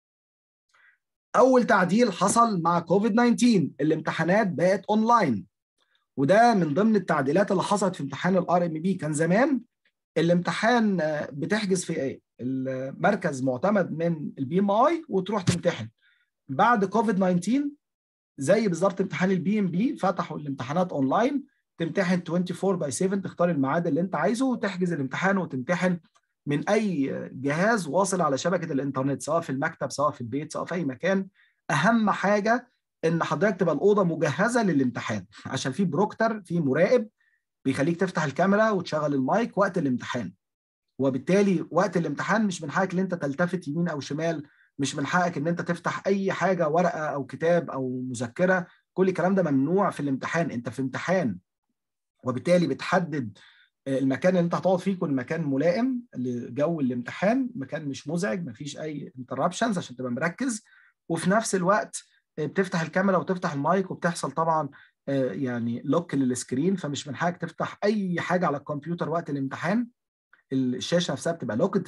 اول تعديل حصل مع كوفيد تسعة عشر، الامتحانات بقت اونلاين، وده من ضمن التعديلات اللي حصلت في امتحان الار ام بي. كان زمان الامتحان بتحجز في المركز معتمد من البي ام اي وتروح تمتحن. بعد كوفيد تسعة عشر زي بالظبط امتحان البي ام بي فتحوا الامتحانات اونلاين، تمتحن أربعة وعشرين باي سبعة، تختار الميعاد اللي انت عايزه وتحجز الامتحان وتمتحن من اي جهاز واصل على شبكه الانترنت، سواء في المكتب سواء في البيت سواء في اي مكان. اهم حاجه ان حضرتك تبقى الاوضه مجهزه للامتحان، عشان في بروكتر في مراقب بيخليك تفتح الكاميرا وتشغل المايك وقت الامتحان، وبالتالي وقت الامتحان مش من حقك ان انت تلتفت يمين او شمال، مش من حقك ان انت تفتح اي حاجه ورقه او كتاب او مذكره، كل الكلام ده ممنوع في الامتحان. انت في امتحان، وبالتالي بتحدد المكان اللي انت هتقعد فيه يكون مكان ملائم لجو الامتحان، مكان مش مزعج، مفيش اي انتربشنز عشان تبقى مركز، وفي نفس الوقت بتفتح الكاميرا وتفتح المايك، وبتحصل طبعا يعني لوك للسكرين، فمش من حقك تفتح اي حاجه على الكمبيوتر وقت الامتحان، الشاشه نفسها بتبقى لوكد،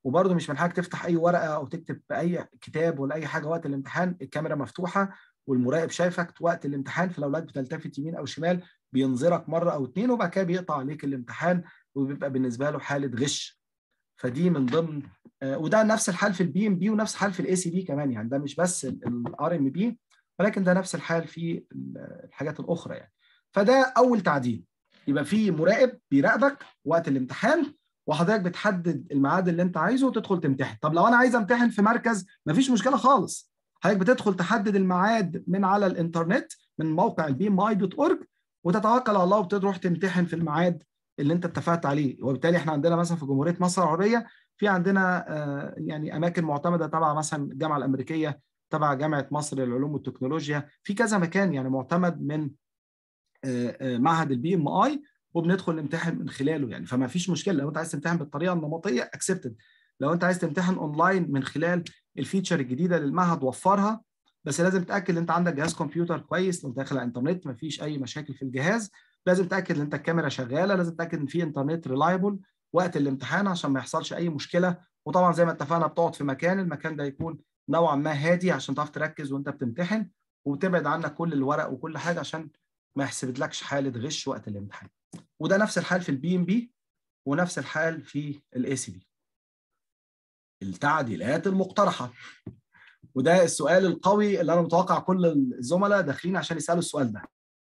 وبرده مش من حاجه تفتح اي ورقه او تكتب اي كتاب ولا اي حاجه وقت الامتحان. الكاميرا مفتوحه والمراقب شايفك وقت الامتحان، فالاولاد بتلتفت يمين او شمال بينظرك مره او اتنين وبعد كده بيقطع عليك الامتحان وبيبقى بالنسبه له حاله غش. فدي من ضمن آه وده نفس الحال في البي ام بي ونفس الحال في الاي سي بي كمان، يعني ده مش بس الار ام بي ولكن ده نفس الحال في الحاجات الاخرى يعني. فده اول تعديل، يبقى في مراقب بيراقبك وقت الامتحان وحضرتك بتحدد الميعاد اللي انت عايزه وتدخل تمتحن. طب لو انا عايز امتحن في مركز مفيش مشكله خالص، حضرتك بتدخل تحدد الميعاد من على الانترنت من موقع البي ام اي دوت اورج وتتوكل على الله وبتروح تمتحن في الميعاد اللي انت اتفقت عليه. وبالتالي احنا عندنا مثلا في جمهوريه مصر العربيه في عندنا آه يعني اماكن معتمده تبع مثلا الجامعه الامريكيه، تبع جامعه مصر للعلوم والتكنولوجيا، في كذا مكان يعني معتمد من آه آه معهد البي ام اي وبندخل نمتحن من خلاله يعني. فما فيش مشكله لو انت عايز تمتحن بالطريقه النمطيه اكسبتد، لو انت عايز تمتحن اونلاين من خلال الفيتشر الجديده للمعهد وفرها، بس لازم تاكد ان انت عندك جهاز كمبيوتر كويس لو داخل على الانترنت ما فيش اي مشاكل في الجهاز، لازم تاكد ان انت الكاميرا شغاله، لازم تاكد ان في انترنت ريلايبل وقت الامتحان عشان ما يحصلش اي مشكله. وطبعا زي ما اتفقنا بتقعد في مكان، المكان ده يكون نوعا ما هادي عشان تعرف تركز وانت بتمتحن، وبتبعد عنك كل الورق وكل حاجه عشان ما يحسبلكش حاله غش وقت الامتحان. وده نفس الحال في البي ام بي ونفس الحال في الاي سي بي. التعديلات المقترحه، وده السؤال القوي اللي انا متوقع كل الزملاء داخلين عشان يسالوا السؤال ده.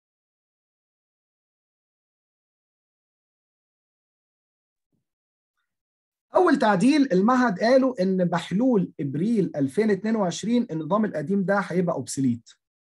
اول تعديل المعهد قالوا ان بحلول ابريل ألفين واثنين وعشرين النظام القديم ده هيبقى اوبسليت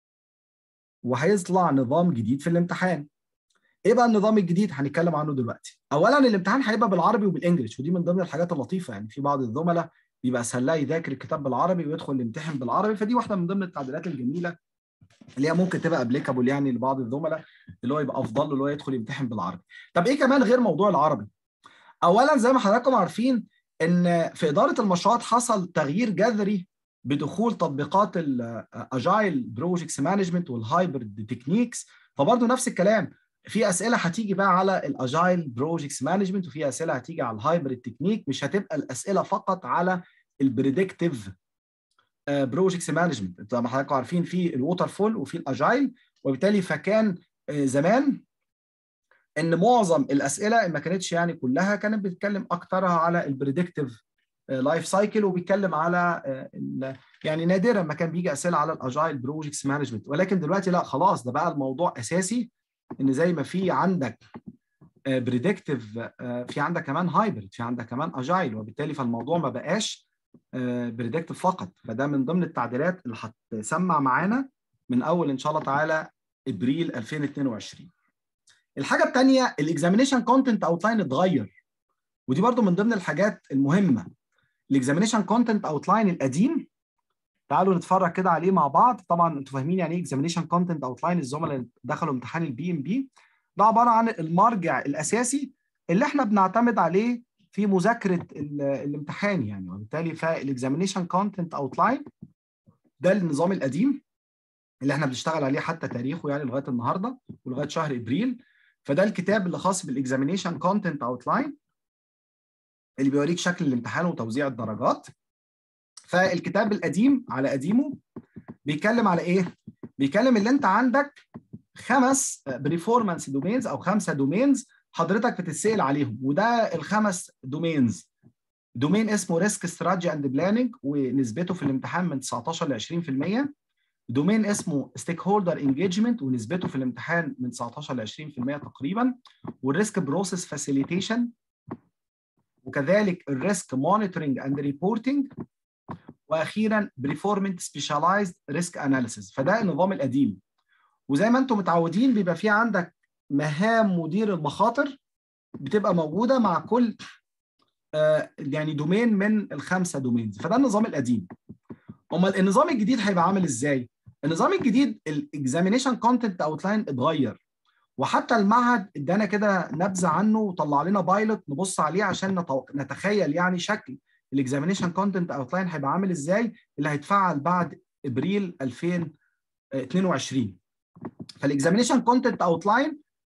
وهيطلع نظام جديد في الامتحان. ايه بقى النظام الجديد؟ هنتكلم عنه دلوقتي. اولا الامتحان هيبقى بالعربي وبالانجلش، ودي من ضمن الحاجات اللطيفه يعني. في بعض الزملاء بيبقى اسهل لها يذاكر الكتاب بالعربي ويدخل يمتحن بالعربي، فدي واحده من ضمن التعديلات الجميله اللي هي ممكن تبقى ابليكابل يعني لبعض الزملاء اللي هو يبقى افضل له اللي هو يدخل يمتحن بالعربي. طب ايه كمان غير موضوع العربي؟ اولا زي ما حضراتكم عارفين ان في اداره المشروعات حصل تغيير جذري بدخول تطبيقات الاجايل بروجكتس مانجمنت والهايبرد تكنيكس، فبرضه نفس الكلام في اسئله هتيجي بقى على الاجايل بروجكتس مانجمنت وفي اسئله هتيجي على الهايبرد تكنيك، مش هتبقى الاسئله فقط على البريدكتيف بروجكتس مانجمنت. زي ما حضراتكم عارفين في الووتر فول وفي الاجايل، وبالتالي فكان زمان ان معظم الاسئله ما كانتش يعني كلها، كانت بتتكلم اكثرها على البريدكتيف لايف سايكل وبيتكلم على يعني نادرا ما كان بيجي اسئله على الاجايل بروجكتس مانجمنت. ولكن دلوقتي لا خلاص، ده بقى الموضوع اساسي ان زي ما في عندك بريدكتيف في عندك كمان هايبرد، في عندك كمان اجايل، وبالتالي فالموضوع ما بقاش بريدكتيف فقط. فده من ضمن التعديلات اللي هتسمع معانا من اول ان شاء الله تعالى ابريل ألفين واثنين وعشرين. الحاجه الثانيه الاكزامينشن كونتنت اوتلاين اتغير، ودي برضو من ضمن الحاجات المهمه. الاكزامينشن كونتنت اوتلاين القديم تعالوا نتفرج كده عليه مع بعض. طبعا انتوا فاهمين يعني ايه اكزامينشن كونتنت اوتلاين، الزملاء اللي دخلوا امتحان البي ام بي ده عباره عن المرجع الاساسي اللي احنا بنعتمد عليه في مذاكره الامتحان يعني. وبالتالي فالاكزامينشن كونتنت اوتلاين ده النظام القديم اللي احنا بنشتغل عليه حتى تاريخه يعني لغايه النهارده ولغايه شهر ابريل. فده الكتاب اللي خاص بالاكزامينشن كونتنت اوتلاين اللي بيوريك شكل الامتحان وتوزيع الدرجات. فالكتاب القديم على قديمه بيتكلم على ايه؟ بيتكلم اللي انت عندك خمس بريفورمانس دومينز او خمسه دومينز حضرتك بتتسال عليهم، وده الخمس دومينز. دومين اسمه ريسك استراتيجي اند بلاننج ونسبته في الامتحان من تسعتاشر ل عشرين في المية. دومين اسمه ستيك هولدر انجيجمنت ونسبته في الامتحان من تسعتاشر ل عشرين في المية تقريبا. والريسك بروسيس فاسيليتيشن، وكذلك الريسك مونيتورنج اند ريبورتنج، واخيرا بريفورمنت سبيشاليزد ريسك اناليسيس. فده النظام القديم. وزي ما انتم متعودين بيبقى في عندك مهام مدير المخاطر بتبقى موجوده مع كل آه يعني دومين من الخمسه دومينز. فده النظام القديم. امال النظام الجديد هيبقى عامل ازاي؟ النظام الجديد الاكزامينشن كونتنت اوتلاين اتغير، وحتى المعهد ادانا كده نبذه عنه وطلع لنا بايلوت نبص عليه عشان نتخيل يعني شكل الاكزامينشن كونتنت اوتلاين هيبقى عامل ازاي اللي هيتفعل بعد ابريل ألفين واثنين وعشرين. فالاكزامينشن كونتنت اوتلاين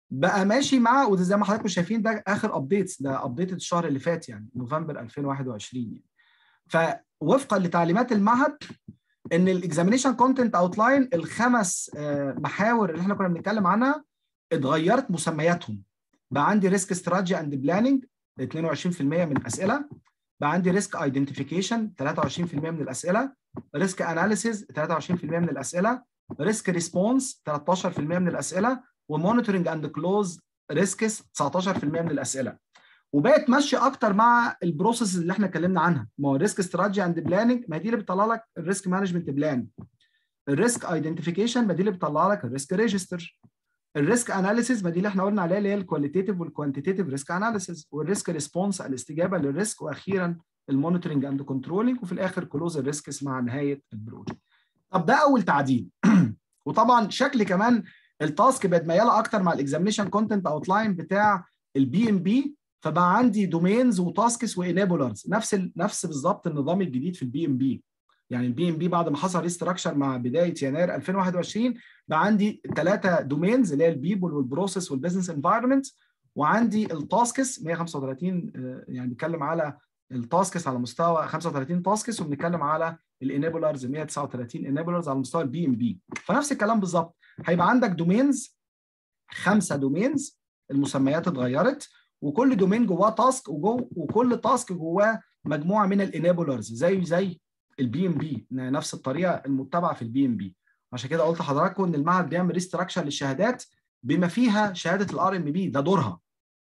بقى ماشي مع، وده زي ما حضراتكم شايفين ده اخر ابديتس، ده ابديت الشهر اللي فات يعني نوفمبر ألفين وواحد وعشرين يعني. فوفقا لتعليمات المعهد ان الاكزامينيشن كونتنت اوتلاين الخمس محاور اللي احنا كنا بنتكلم عنها اتغيرت مسمياتهم. بقى عندي ريسك استراتيجي اند بلاننج اثنين وعشرين في المية من الاسئله، بقى عندي ريسك ايدنتيفيكيشن ثلاثة وعشرين في المية من الاسئله، ريسك اناليسيز ثلاثة وعشرين في المية من الاسئله، ريسك ريسبونس ثلاثة عشر في المية من الاسئله، ومونيتورنج اند كلوز ريسكس تسعتاشر في المية من الاسئله. وبقت ماشيه اكتر مع البروسيس اللي احنا اتكلمنا عنها. ما هو الريسك استراتيجي اند بلاننج ما دي اللي بتطلع لك الريسك مانجمنت بلان، الريسك ايدنتيفيكيشن ما دي اللي بتطلع لك الريسك ريجستر، الريسك اناليسيز ما دي اللي احنا قلنا عليها اللي هي الكواليتيف والكوانتيتيف ريسك اناليسيز، والريسك ريسبونس الاستجابه للريسك، واخيرا المونيتورنج اند كنترولنج، وفي الاخر كلوز الريسكس مع نهايه البروجكت. طب ده اول تعديل. وطبعا شكل كمان التاسك بقت مياله اكتر مع الاكزامينشن كونتنت اوتلاين بتاع البي ام بي، فبقى عندي دومينز وتاسكس وانيبلرز، نفس ال... نفس بالظبط النظام الجديد في البي ام بي. يعني البي ام بي بعد ما حصل ريستراكشر مع بدايه يناير ألفين وواحد وعشرين بقى عندي ثلاثه دومينز اللي هي البيبل والبروسيس والبزنس انفايرمنت، وعندي التاسكس مية وخمسة وثلاثين، يعني بنتكلم على التاسكس على مستوى خمسة وثلاثين تاسكس، وبنتكلم على الانيبلرز مية وتسعة وثلاثين انيبلرز على مستوى البي ام بي. فنفس الكلام بالظبط، هيبقى عندك دومينز، خمسه دومينز المسميات اتغيرت، وكل دومين جواه تاسك، وجو وكل تاسك جواه مجموعه من الانيبلرز زي زي البي ام بي، نفس الطريقه المتبعه في البي ام بي. عشان كده قلت لحضراتكم ان المعهد بيعمل ريستراكشر للشهادات بما فيها شهاده الار ام بي، ده دورها.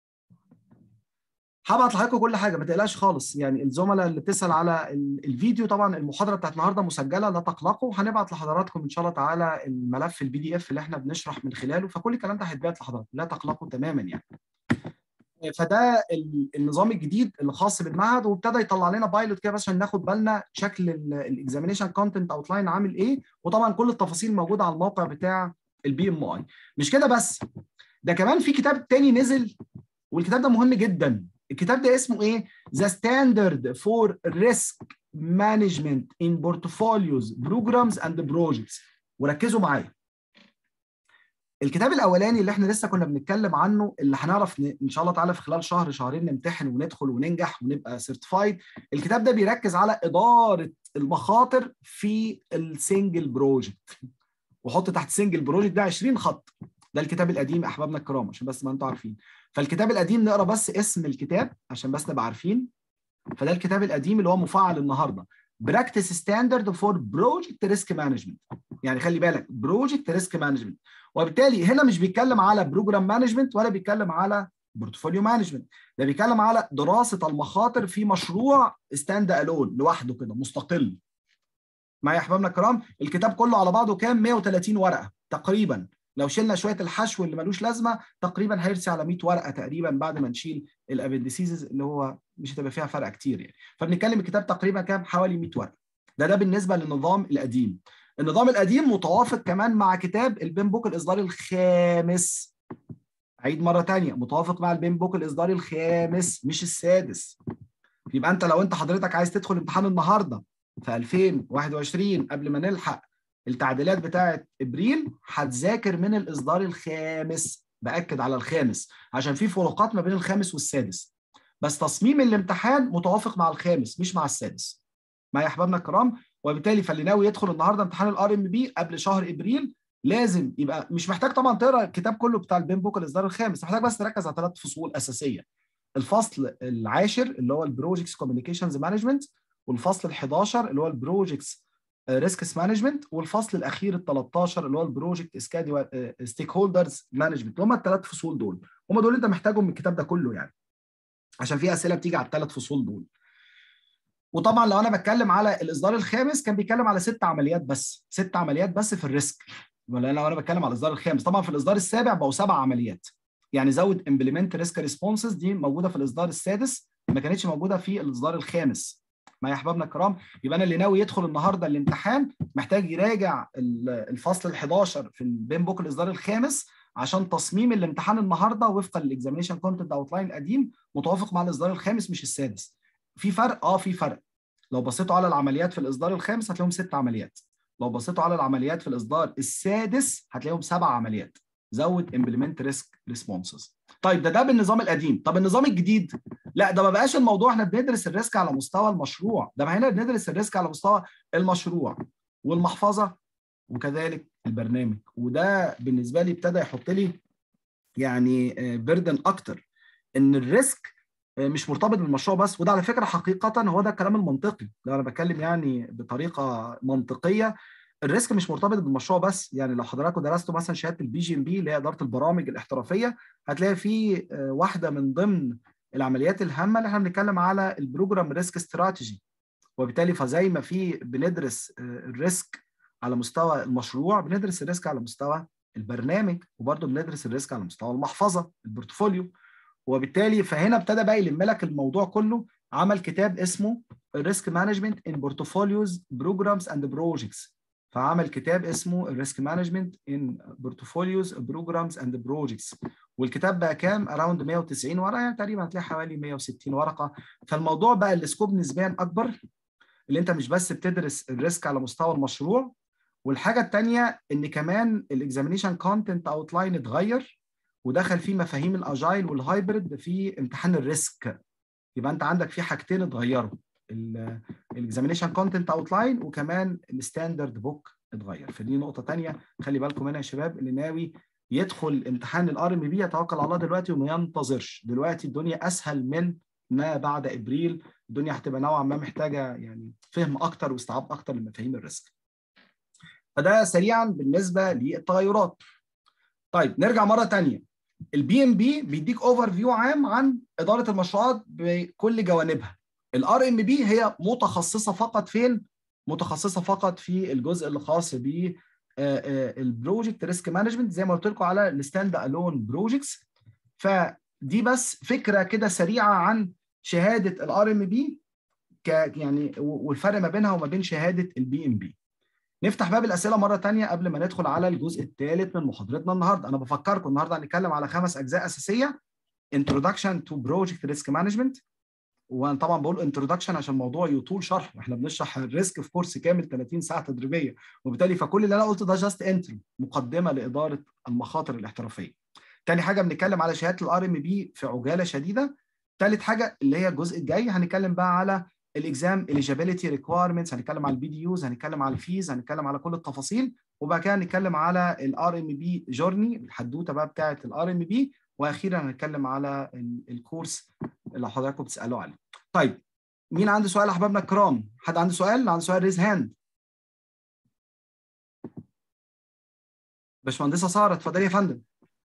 هبعت لحضراتكم كل حاجه ما تقلقش خالص، يعني الزملاء اللي بتسال على الفيديو، طبعا المحاضره بتاعت النهارده مسجله لا تقلقوا، هنبعت لحضراتكم ان شاء الله تعالى الملف البي دي اف اللي احنا بنشرح من خلاله، فكل الكلام ده هيتبعت لحضراتكم لا تقلقوا تماما يعني. فده النظام الجديد اللي خاص بالمعهد، وابتدى يطلع لنا بايلوت كده بس عشان ناخد بالنا شكل الاكزامينشن كونتنت اوتلاين عامل ايه، وطبعا كل التفاصيل موجوده على الموقع بتاع البي ام اي. مش كده بس، ده كمان في كتاب تاني نزل، والكتاب ده مهم جدا. الكتاب ده اسمه ايه؟ The Standard for Risk Management in Portfolios, Programs and Projects. وركزوا معايا. الكتاب الاولاني اللي احنا لسه كنا بنتكلم عنه، اللي هنعرف ان شاء الله تعالى في خلال شهر شهرين نمتحن وندخل وننجح ونبقى سيرتيفايد. الكتاب ده بيركز على اداره المخاطر في السنجل بروجكت، وحط تحت سنجل بروجكت ده عشرين خط. ده الكتاب القديم احبابنا الكرام عشان بس ما انتم عارفين. فالكتاب القديم نقرا بس اسم الكتاب عشان بس نبقى عارفين. فده الكتاب القديم اللي هو مفعل النهارده، براكتس ستاندرد فور بروجكت ريسك مانجمنت. يعني خلي بالك بروجكت ريسك مانجمنت، وبالتالي هنا مش بيتكلم على بروجرام مانجمنت ولا بيتكلم على بورتفوليو مانجمنت، ده بيتكلم على دراسه المخاطر في مشروع ستاند الون لوحده كده مستقل. معايا يا احبابنا الكرام؟ الكتاب كله على بعضه كام؟ مية وثلاثين ورقه تقريبا، لو شلنا شويه الحشو اللي ملوش لازمه تقريبا هيرسي على مية ورقه تقريبا بعد ما نشيل الابندسيز اللي هو مش هتبقى فيها فرق كتير يعني. فبنتكلم الكتاب تقريبا كام؟ حوالي مية ورقه. ده ده بالنسبه للنظام القديم. النظام القديم متوافق كمان مع كتاب البين بوك الاصدار الخامس. عيد مره ثانيه، متوافق مع البين بوك الاصدار الخامس مش السادس. يبقى انت لو انت حضرتك عايز تدخل امتحان النهارده في ألفين وواحد وعشرين قبل ما نلحق التعديلات بتاعه ابريل، هتذاكر من الاصدار الخامس، باكد على الخامس عشان في فروقات ما بين الخامس والسادس، بس تصميم الامتحان متوافق مع الخامس مش مع السادس. معايا يا احبابنا الكرام؟ وبالتالي فاللي ناوي يدخل النهارده امتحان الار ام بي قبل شهر ابريل لازم يبقى مش محتاج طبعا تقرا الكتاب كله بتاع البين بوك الاصدار الخامس، محتاج بس تركز على ثلاث فصول اساسيه. الفصل العاشر اللي هو البروجكتس كوميونيكيشنز مانجمنت، والفصل الحداشر اللي هو البروجكتس ريسكس مانجمنت، والفصل الاخير ال تلتاشر اللي هو البروجكت ستيك هولدرز مانجمنت. هم الثلاث فصول دول، هم دول انت محتاجهم من الكتاب ده كله يعني، عشان في اسئله بتيجي على الثلاث فصول دول. وطبعا لو انا بتكلم على الاصدار الخامس كان بيتكلم على ست عمليات بس، ست عمليات بس في الريسك. ولا لو انا بتكلم على الاصدار الخامس، طبعا في الاصدار السابع بقوا سبع عمليات، يعني زود امبلمنت ريسك ريسبونسز دي موجوده في الاصدار السادس ما كانتش موجوده في الاصدار الخامس. ما يا احبابنا الكرام، يبقى انا اللي ناوي يدخل النهارده الامتحان محتاج يراجع الفصل الحداشر في البين بوك الاصدار الخامس، عشان تصميم الامتحان النهارده وفقا للاكزامينشن كونتنت اوتلاين القديم متوافق مع الاصدار الخامس مش السادس. في فرق؟ اه في فرق. لو بصيتوا على العمليات في الاصدار الخامس هتلاقيهم ست عمليات، لو بصيتوا على العمليات في الاصدار السادس هتلاقيهم سبع عمليات. زود امبلمنت ريسك ريسبونسز. طيب ده ده بالنظام القديم. طب النظام الجديد لا، ده ما بقاش الموضوع احنا بندرس الريسك على مستوى المشروع، ده ما هنا بندرس الريسك على مستوى المشروع والمحفظه وكذلك البرنامج. وده بالنسبه لي ابتدى يحط لي يعني بردن اكتر، ان الريسك مش مرتبط بالمشروع بس. وده على فكره حقيقه هو ده الكلام المنطقي، لو انا بتكلم يعني بطريقه منطقيه، الريسك مش مرتبط بالمشروع بس. يعني لو حضراتكم درستوا مثلا شهاده البي جي ام بي اللي هي اداره البرامج الاحترافيه، هتلاقي في واحده من ضمن العمليات الهامه اللي احنا بنتكلم على البروجرام ريسك استراتيجي. وبالتالي فزي ما في بندرس الريسك على مستوى المشروع، بندرس الريسك على مستوى البرنامج، وبرضه بندرس الريسك على مستوى المحفظه البورتفوليو. وبالتالي فهنا ابتدى بقى يلم لك الموضوع كله. عمل كتاب اسمه ريسك مانجمنت ان بورتفوليوز بروجرامز اند بروجكتس. فعمل كتاب اسمه ريسك مانجمنت ان بورتفوليوز بروجرامز اند بروجكتس. والكتاب بقى كام؟ اراوند مية وتسعين ورقه، يعني تقريبا هتلاقي حوالي مية وستين ورقه. فالموضوع بقى السكوب نسبيا اكبر، اللي انت مش بس بتدرس الريسك على مستوى المشروع. والحاجه الثانيه ان كمان الاكزامينيشن كونتنت اوتلاين اتغير، ودخل فيه مفاهيم الاجايل والهايبرد في امتحان الريسك. يبقى انت عندك في حاجتين اتغيروا، الاكزامينيشن كونتنت اوتلاين وكمان الستاندرد بوك اتغير. فدي نقطه ثانيه خلي بالكم منها يا شباب. اللي ناوي يدخل امتحان الار ام بي يتوكل على الله دلوقتي وما ينتظرش. دلوقتي الدنيا اسهل من ما بعد ابريل، الدنيا هتبقى نوعا ما محتاجه يعني فهم اكتر واستيعاب اكتر لمفاهيم الريسك. فده سريعا بالنسبه للتغيرات. طيب نرجع مره ثانيه. البي ام بي بيديك اوفر فيو عام عن اداره المشروعات بكل جوانبها. الار ام بي هي متخصصه فقط فين؟ متخصصه فقط في الجزء اللي خاص ب البروجكت ريسك مانجمنت، زي ما قلت لكم على الستاند الون بروجكتس. فدي بس فكره كده سريعه عن شهاده الار ام بي يعني، والفرق ما بينها وما بين شهاده البي ام بي. نفتح باب الاسئله مره ثانيه قبل ما ندخل على الجزء الثالث من محاضرتنا النهارده. انا بفكركم النهارده هنتكلم على خمس اجزاء اساسيه. Introduction to Project Risk Management. وانا طبعا بقول Introduction عشان الموضوع يطول شرح، احنا بنشرح الريسك في كورس كامل ثلاثين ساعه تدريبيه، وبالتالي فكل اللي انا قلته ده جاست انترو، مقدمه لاداره المخاطر الاحترافيه. تاني حاجه بنتكلم على شهاده الار ام بي في عجاله شديده. ثالث حاجه اللي هي الجزء الجاي هنتكلم بقى على الاكزام eligibility requirements، هنتكلم على البي دي يوز، هنتكلم على الفيز، هنتكلم على كل التفاصيل. وبعد كده هنتكلم على الار ام بي جورني، الحدوته بقى بتاعه الار ام بي. واخيرا هنتكلم على الكورس اللي حضراتكم بتسالوا عليه. طيب مين عنده سؤال يا احبابنا الكرام؟ حد عنده سؤال؟ عنده سؤال ريز هاند. باشمهندسه ساره اتفضلي يا فندم.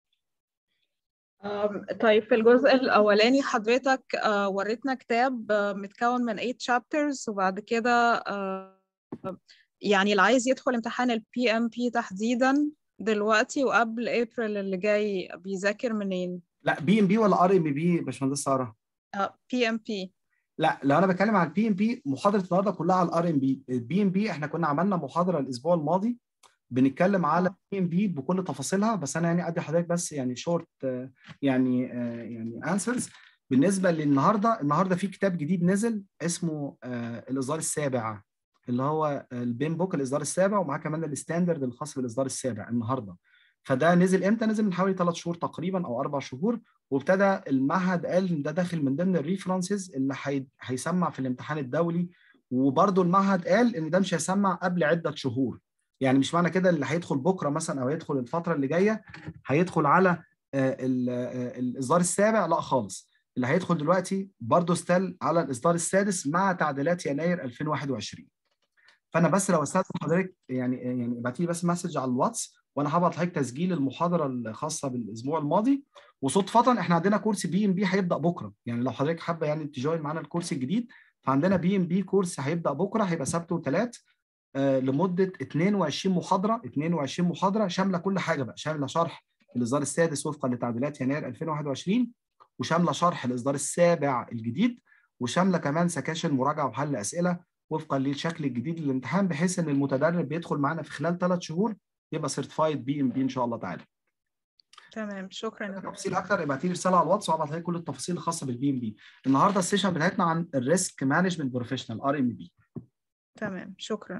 طيب في الجزء الأولاني حضرتك uh, وريتنا كتاب uh, متكون من eight chapters، وبعد كده uh, يعني اللي عايز يدخل امتحان ال بي إم بي تحديدا دلوقتي وقبل ابريل اللي جاي بيذاكر منين؟ لا بي ام بي ولا ار ام بي باشمهندسه ساره؟ بي إم بي. لا لو انا بتكلم عن البي ام بي محاضره النهارده كلها على الار ام بي. البي ام بي احنا كنا عملنا محاضره الاسبوع الماضي بنتكلم على البي ام بي بكل تفاصيلها، بس انا يعني ادي حضرتك بس يعني شورت يعني يعني انسرز. بالنسبه للنهارده، النهارده في كتاب جديد نزل اسمه الاصدار السابع، اللي هو البين بوك الاصدار السابع، ومعاه كمان الستاندرد الخاص بالاصدار السابع النهارده. فده نزل امتى؟ نزل من حوالي ثلاث شهور تقريبا او اربع شهور. وابتدى المعهد قال ان ده داخل من ضمن الريفرنسز اللي هيسمع في الامتحان الدولي. وبرده المعهد قال ان ده مش هيسمع قبل عده شهور. يعني مش معنى كده اللي هيدخل بكره مثلا او هيدخل الفتره اللي جايه هيدخل على الاصدار السابع، لا خالص. اللي هيدخل دلوقتي برضه ستيل على الاصدار السادس مع تعديلات يناير ألفين وواحد وعشرين. فانا بس لو استاذن حضرتك يعني يعني ابعتي لي بس مسج على الواتس، وانا هبعت لحضرتك تسجيل المحاضره الخاصه بالاسبوع الماضي. وصدفه احنا عندنا كورس بي ام بي هيبدا بكره، يعني لو حضرتك حابه يعني تجوين معانا الكورس الجديد، فعندنا بي ام بي كورس هيبدا بكره، هيبقى سبت وثلاث آه لمده اتنين وعشرين محاضره، اتنين وعشرين محاضره شامله كل حاجه بقى، شامله شرح الاصدار السادس وفقا لتعديلات يناير ألفين وواحد وعشرين، وشامله شرح الاصدار السابع الجديد، وشامله كمان سكاشن مراجعه وحل اسئله وفقا للشكل الجديد للامتحان، بحيث ان المتدرب بيدخل معانا في خلال ثلاث شهور يبقى سيرتيفايد بي ام بي ان شاء الله تعالى. تمام شكرا. تفاصيل اكتر ابعتي لي رساله على الواتس وابعت لك كل التفاصيل الخاصه بالبي ام بي. النهارده السيشن بتاعتنا عن الريسك مانجمنت بروفيشنال ار ام بي. تمام شكرا.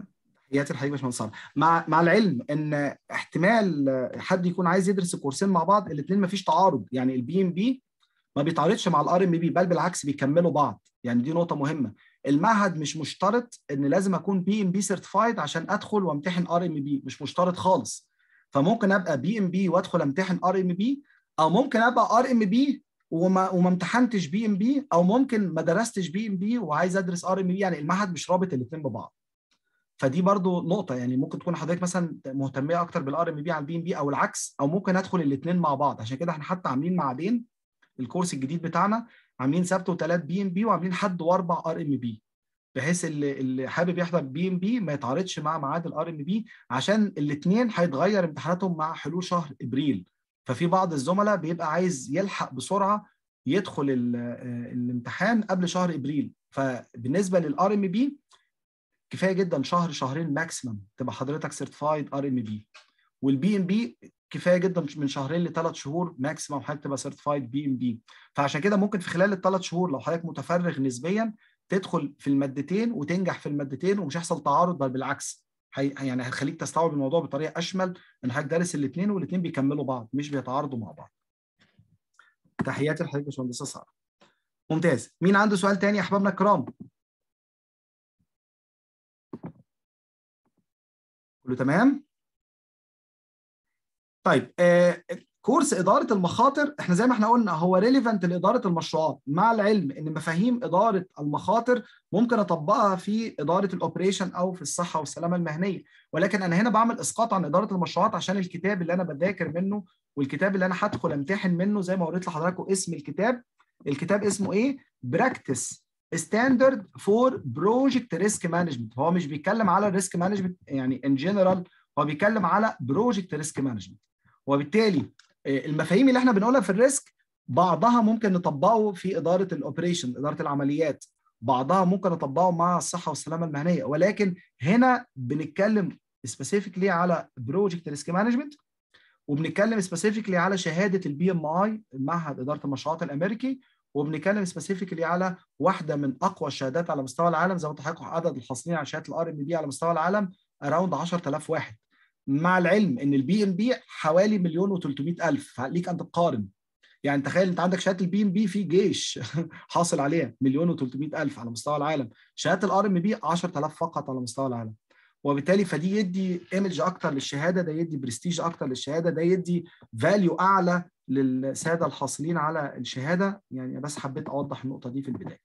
تحياتي لحضرتك يا باشمهندس صالح. مع مع العلم ان احتمال حد يكون عايز يدرس الكورسين مع بعض، الاثنين ما فيش تعارض، يعني البي ام بي ما بيتعارضش مع الار ام بي، بل بالعكس بيكملوا بعض. يعني دي نقطه مهمه، المعهد مش مشترط ان لازم اكون بي ام بي سيرتيفايد عشان ادخل وامتحن ار ام بي، مش مشترط خالص. فممكن ابقى بي ام بي وادخل امتحن ار ام بي، او ممكن ابقى ار ام بي وما وما امتحنتش بي ام بي، او ممكن ما درستش بي ام بي وعايز ادرس ار ام بي. يعني المعهد مش رابط الاثنين ببعض. فدي برضو نقطة، يعني ممكن تكون حضرتك مثلا مهتمية أكتر بالار ام بي عن البي ام بي، أو العكس، أو ممكن أدخل الاثنين مع بعض. عشان كده احنا حتى عاملين معادين الكورس الجديد بتاعنا، عاملين سبت وثلاث بي ام بي، وعاملين حد واربع ار ام بي، بحيث اللي, اللي حابب يحضر بي ام بي ما يتعارضش مع ميعاد الار ام بي، عشان الاثنين هيتغير امتحاناتهم مع حلول شهر ابريل. ففي بعض الزملاء بيبقى عايز يلحق بسرعة يدخل الامتحان قبل شهر ابريل. فبالنسبة للار ام بي كفايه جدا شهر شهرين ماكسيمم تبقى حضرتك سيرتيفايد ار ام بي، والبي ام بي كفايه جدا من شهرين لثلاث شهور ماكسيمم حضرتك تبقى سيرتيفايد بي ام بي. فعشان كده ممكن في خلال الثلاث شهور لو حضرتك متفرغ نسبيا تدخل في المادتين وتنجح في المادتين، ومش هيحصل تعارض، بل بالعكس هي يعني هتخليك تستوعب الموضوع بطريقه اشمل، ان حضرتك دارس الاثنين والاثنين بيكملوا بعض مش بيتعارضوا مع بعض. تحياتي لحضرتك يا باشمهندسه ساره. ممتاز. مين عنده سؤال تاني يا احبابنا الكرام؟ كله تمام؟ طيب آه كورس إدارة المخاطر احنا زي ما احنا قلنا هو ريليفنت لإدارة المشروعات، مع العلم ان مفاهيم إدارة المخاطر ممكن اطبقها في إدارة الأوبريشن او في الصحة والسلامة المهنية، ولكن انا هنا بعمل اسقاط عن إدارة المشروعات عشان الكتاب اللي انا بذاكر منه والكتاب اللي انا هدخل امتحن منه. زي ما قلت لحضراتكم اسم الكتاب، الكتاب اسمه ايه؟ براكتس ستاندرد فور بروجكت ريسك مانجمنت. هو مش بيتكلم على الريسك مانجمنت يعني ان جنرال، هو بيتكلم على بروجكت ريسك مانجمنت. وبالتالي المفاهيم اللي احنا بنقولها في الريسك بعضها ممكن نطبقه في اداره الاوبريشن، اداره العمليات، بعضها ممكن نطبقه مع الصحه والسلامه المهنيه، ولكن هنا بنتكلم سبيسيفيكلي على بروجكت ريسك مانجمنت، وبنتكلم سبيسيفيكلي على شهاده البي ام اي معهد اداره المشروعات الامريكي، وبنتكلم سبيسيفيكلي على واحده من اقوى الشهادات على مستوى العالم. زي ما قلت لحضرتك عدد الحاصلين على شهاده الار ام بي على مستوى العالم اراوند عشرة آلاف واحد، مع العلم ان البي ام بي حوالي مليون وثلاثمائة الف. فليك ان تقارن، يعني تخيل انت عندك شهاده البي ام بي في جيش حاصل عليها مليون وثلاثمائة الف على مستوى العالم، شهاده الار ام بي عشرة آلاف فقط على مستوى العالم. وبالتالي فدي يدي ايمج اكتر للشهاده، ده يدي برستيج اكتر للشهاده، ده يدي فاليو اعلى للساده الحاصلين على الشهاده. يعني بس حبيت اوضح النقطه دي في البدايه.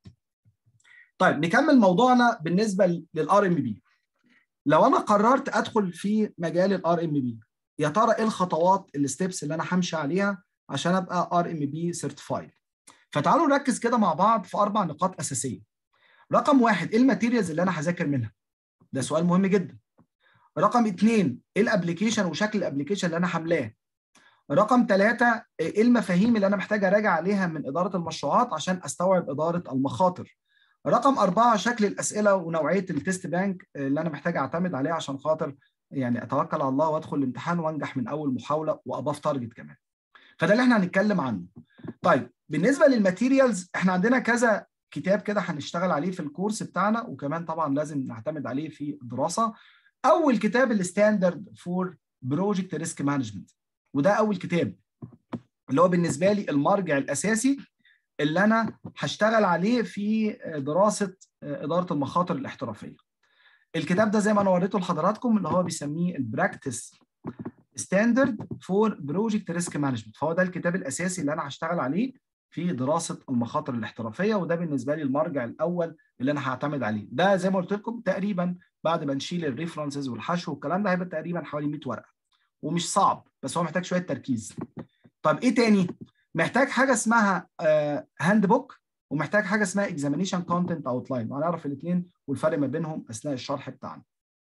طيب نكمل موضوعنا بالنسبه للار ام بي. لو انا قررت ادخل في مجال الار ام بي، يا ترى ايه الخطوات الستبس اللي انا همشي عليها عشان ابقى ار ام بي سيرتيفايد؟ فتعالوا نركز كده مع بعض في اربع نقاط اساسيه. رقم واحد، ايه الماتيريالز اللي انا هذاكر منها؟ ده سؤال مهم جدا. رقم اثنين، ايه الابلكيشن وشكل الابلكيشن اللي انا حاملاه؟ رقم ثلاثة، ايه المفاهيم اللي انا محتاج اراجع عليها من اداره المشروعات عشان استوعب اداره المخاطر؟ رقم أربعة، شكل الأسئلة ونوعية التست بانك اللي أنا محتاج أعتمد عليه عشان خاطر يعني أتوكل على الله وأدخل الامتحان وأنجح من أول محاولة وأباف تارجت كمان. فده اللي إحنا هنتكلم عنه. طيب بالنسبة للماتيريالز إحنا عندنا كذا كتاب كده هنشتغل عليه في الكورس بتاعنا، وكمان طبعا لازم نعتمد عليه في الدراسة. أول كتاب الستاندرد فور بروجكت ريسك مانجمنت، وده أول كتاب اللي هو بالنسبة لي المرجع الأساسي اللي أنا هشتغل عليه في دراسة إدارة المخاطر الاحترافية. الكتاب ده زي ما أنا وريته لحضراتكم اللي هو بيسميه البراكتس ستاندرد فور بروجكت ريسك مانجمنت، فهو ده الكتاب الأساسي اللي أنا هشتغل عليه في دراسة المخاطر الاحترافية، وده بالنسبة لي المرجع الأول اللي أنا هعتمد عليه. ده زي ما قلت لكم تقريبا بعد ما نشيل الريفرنسز والحشو والكلام ده هيبقى تقريبا حوالي مئة ورقة، ومش صعب بس هو محتاج شوية تركيز. طب إيه تاني؟ محتاج حاجه اسمها هاند بوك، ومحتاج حاجه اسمها اكزامينيشن كونتنت اوتلاين، وهنعرف الاثنين والفرق ما بينهم اثناء الشرح بتاعنا.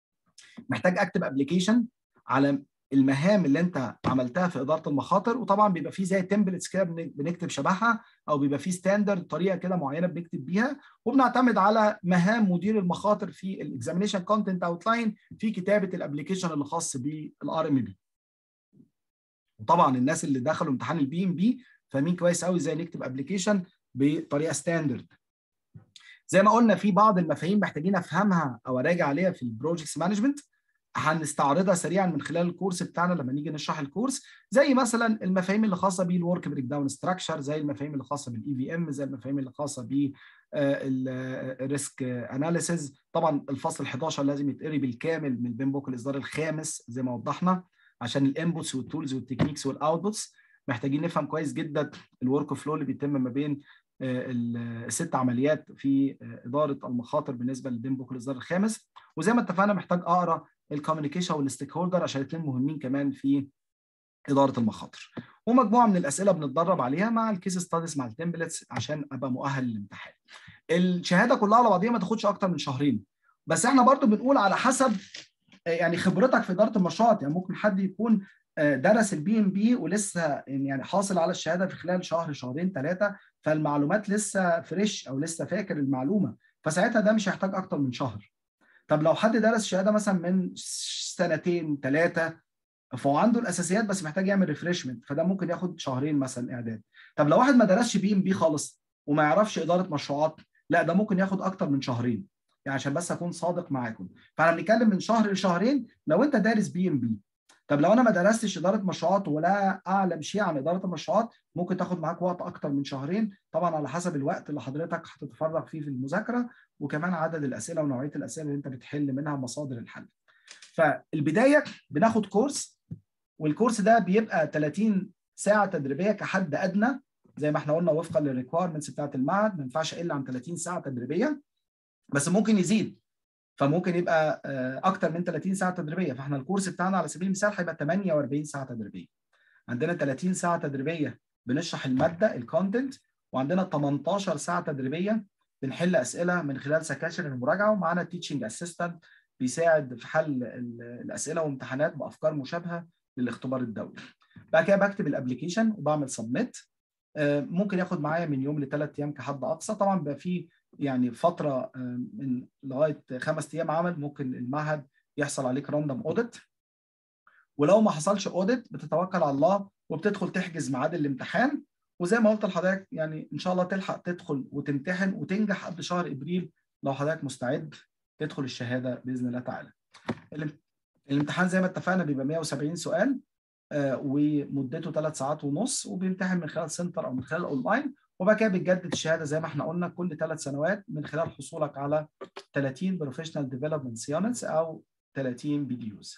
محتاج اكتب ابلكيشن على المهام اللي انت عملتها في اداره المخاطر، وطبعا بيبقى فيه زي تمبلتس كده بنكتب شبهها، او بيبقى فيه ستاندرد طريقه كده معينه بنكتب بيها، وبنعتمد على مهام مدير المخاطر في الاكزامينيشن كونتنت اوتلاين في كتابه الابلكيشن اللي خاص بالار ام بي. وطبعا الناس اللي دخلوا امتحان البي ام بي فاهمين كويس قوي ازاي نكتب ابلكيشن بطريقه ستاندرد. زي ما قلنا في بعض المفاهيم محتاجين افهمها او اراجع عليها في البروجكتس مانجمنت، هنستعرضها سريعا من خلال الكورس بتاعنا لما نيجي نشرح الكورس، زي مثلا المفاهيم اللي خاصه بالورك بريك داون ستراكشر، زي المفاهيم اللي خاصه بالاي في ام، زي المفاهيم اللي خاصه بالريسك اناليسيز. طبعا الفصل احداشر لازم يتقري بالكامل من البيم بوك الاصدار الخامس زي ما وضحنا، عشان الانبوتس والتولز والتكنيكس والاوتبوتس محتاجين نفهم كويس جدا الورك فلو اللي بيتم ما بين الست عمليات في اداره المخاطر بالنسبه للبيم بوك الاصدار الخامس. وزي ما اتفقنا محتاج اقرا الكوميونيكيشن والستيك هولدر عشان الاثنين مهمين كمان في اداره المخاطر. ومجموعه من الاسئله بنتدرب عليها مع الكيس ستاديز مع التمبلتس عشان ابقى مؤهل للامتحان. الشهاده كلها على بعضيها ما تاخدش اكتر من شهرين، بس احنا برضو بنقول على حسب يعني خبرتك في اداره المشروعات. يعني ممكن حد يكون درس البي ام بي ولسه يعني حاصل على الشهاده في خلال شهر شهرين ثلاثه، فالمعلومات لسه فريش او لسه فاكر المعلومه، فساعتها ده مش هيحتاج اكتر من شهر. طب لو حد درس شهاده مثلا من سنتين ثلاثه، فهو عنده الاساسيات بس محتاج يعمل ريفريشمنت، فده ممكن ياخد شهرين مثلا اعداد. طب لو واحد ما درسش بي ام بي خالص وما يعرفش اداره مشروعات، لا ده ممكن ياخد اكتر من شهرين، يعني عشان بس اكون صادق معاكم. فاحنا بنتكلم من شهر لشهرين لو انت دارس بي ام بي. طب لو انا ما درستش اداره مشروعات ولا اعلم شيء عن اداره المشروعات، ممكن تاخد معاك وقت اكتر من شهرين، طبعا على حسب الوقت اللي حضرتك هتتفرغ فيه في المذاكره، وكمان عدد الاسئله ونوعيه الاسئله اللي انت بتحل منها مصادر الحل. فالبدايه بناخد كورس، والكورس ده بيبقى ثلاثين ساعه تدريبيه كحد ادنى، زي ما احنا قلنا وفقا للريكويرمنتس بتاعت المعهد ما ينفعش اقل عن ثلاثين ساعه تدريبيه، بس ممكن يزيد، فممكن يبقى اكتر من ثلاثين ساعه تدريبيه. فاحنا الكورس بتاعنا على سبيل المثال هيبقى ثمانية وأربعين ساعه تدريبيه. عندنا ثلاثين ساعه تدريبيه بنشرح الماده الكونتنت، وعندنا تمنتاشر ساعه تدريبيه بنحل اسئله من خلال سكاشن المراجعه، ومعانا التيتشنج اسيستنت بيساعد في حل الاسئله وامتحانات بافكار مشابهه للاختبار الدولي. بعد كده بكتب الابلكيشن وبعمل سبميت، ممكن ياخد معايا من يوم لثلاث ايام كحد اقصى. طبعا بيبقى في يعني فتره من لغايه خمس ايام عمل ممكن المعهد يحصل عليك راندوم اوديت، ولو ما حصلش اوديت بتتوكل على الله وبتدخل تحجز ميعاد الامتحان. وزي ما قلت لحضرتك يعني ان شاء الله تلحق تدخل وتمتحن وتنجح قبل شهر ابريل لو حضرتك مستعد تدخل الشهاده باذن الله تعالى. الامتحان زي ما اتفقنا بيبقى مية وسبعين سؤال ومدته ثلاث ساعات ونص، وبيمتحن من خلال سنتر او من خلال اونلاين، وبعد كده بتجدد الشهاده زي ما احنا قلنا كل ثلاث سنوات من خلال حصولك على ثلاثين بروفيشنال ديفلوبمنت سيونتس او ثلاثين بي دي يوز.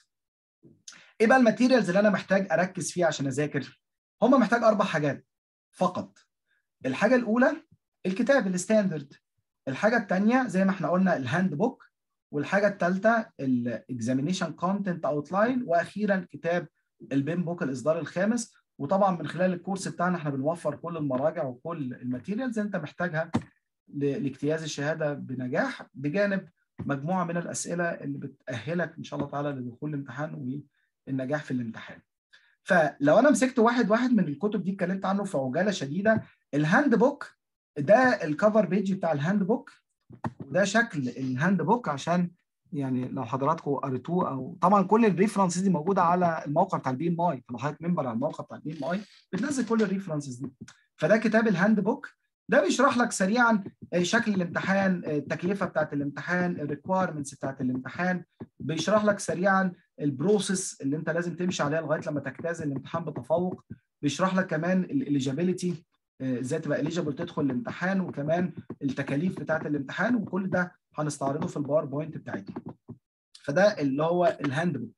ايه بقى الماتيريالز اللي انا محتاج اركز فيها عشان اذاكر؟ هم محتاج اربع حاجات فقط. الحاجه الاولى الكتاب الستاندرد، الحاجه الثانيه زي ما احنا قلنا الهاند بوك، والحاجه الثالثه الاكزامينيشن كونتنت اوتلاين، واخيرا كتاب البيم بوك الاصدار الخامس. وطبعا من خلال الكورس بتاعنا احنا بنوفر كل المراجع وكل الماتيريالز انت محتاجها لاجتياز الشهاده بنجاح، بجانب مجموعه من الاسئله اللي بتاهلك ان شاء الله تعالى لدخول الامتحان والنجاح في الامتحان. فلو انا مسكت واحد واحد من الكتب دي اتكلمت عنه في عجاله شديده، الهاند بوك ده الكفر بيج بتاع الهاند بوك، وده شكل الهاند بوك عشان يعني لو حضراتكم قريتوه، او طبعا كل الريفرنسز دي موجوده على الموقع بتاع البي ام اي، لو حضرتك ممبر على الموقع بتاع البي ام اي بتنزل كل الريفرنسز دي. فده كتاب الهاند بوك، ده بيشرح لك سريعا شكل الامتحان، التكلفه بتاعت الامتحان، الريكويرمنتس بتاعت الامتحان، بيشرح لك سريعا البروسيس اللي انت لازم تمشي عليها لغايه لما تجتاز الامتحان بتفوق، بيشرح لك كمان الاليجابيلتي ازاي تبقى اليجابل تدخل الامتحان، وكمان التكاليف بتاعت الامتحان، وكل ده هنستعرضه في الباوربوينت بتاعتنا. فده اللي هو الهاند بوك.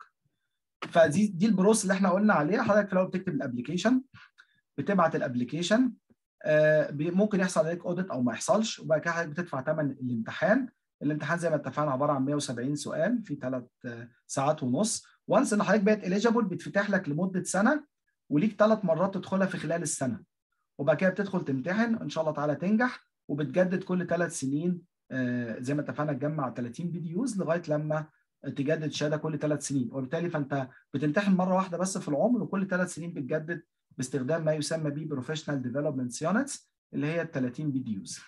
فدي دي البروس اللي احنا قلنا عليها. حضرتك في الاول بتكتب الابلكيشن، بتبعت الابلكيشن، آه ممكن يحصل عليك اوديت او ما يحصلش، وبعد كده حضرتك بتدفع ثمن الامتحان. الامتحان زي ما اتفقنا عباره عن مية وسبعين سؤال في ثلاث ساعات ونص. وانس ان حضرتك بقت اليجابل بيتفتح لك لمده سنه، وليك ثلاث مرات تدخلها في خلال السنه، وبعد كده بتدخل تمتحن ان شاء الله تعالى تنجح، وبتجدد كل ثلاث سنين آه زي ما اتفقنا تجمع ثلاثين بي دي يوز لغايه لما تجدد شهاده كل ثلاث سنين، وبالتالي فانت بتمتحن مره واحده بس في العمر، وكل ثلاث سنين بتجدد باستخدام ما يسمى به بروفيشنال ديفلوبمنت سيونتس اللي هي ال ثلاثين بي دي يوز.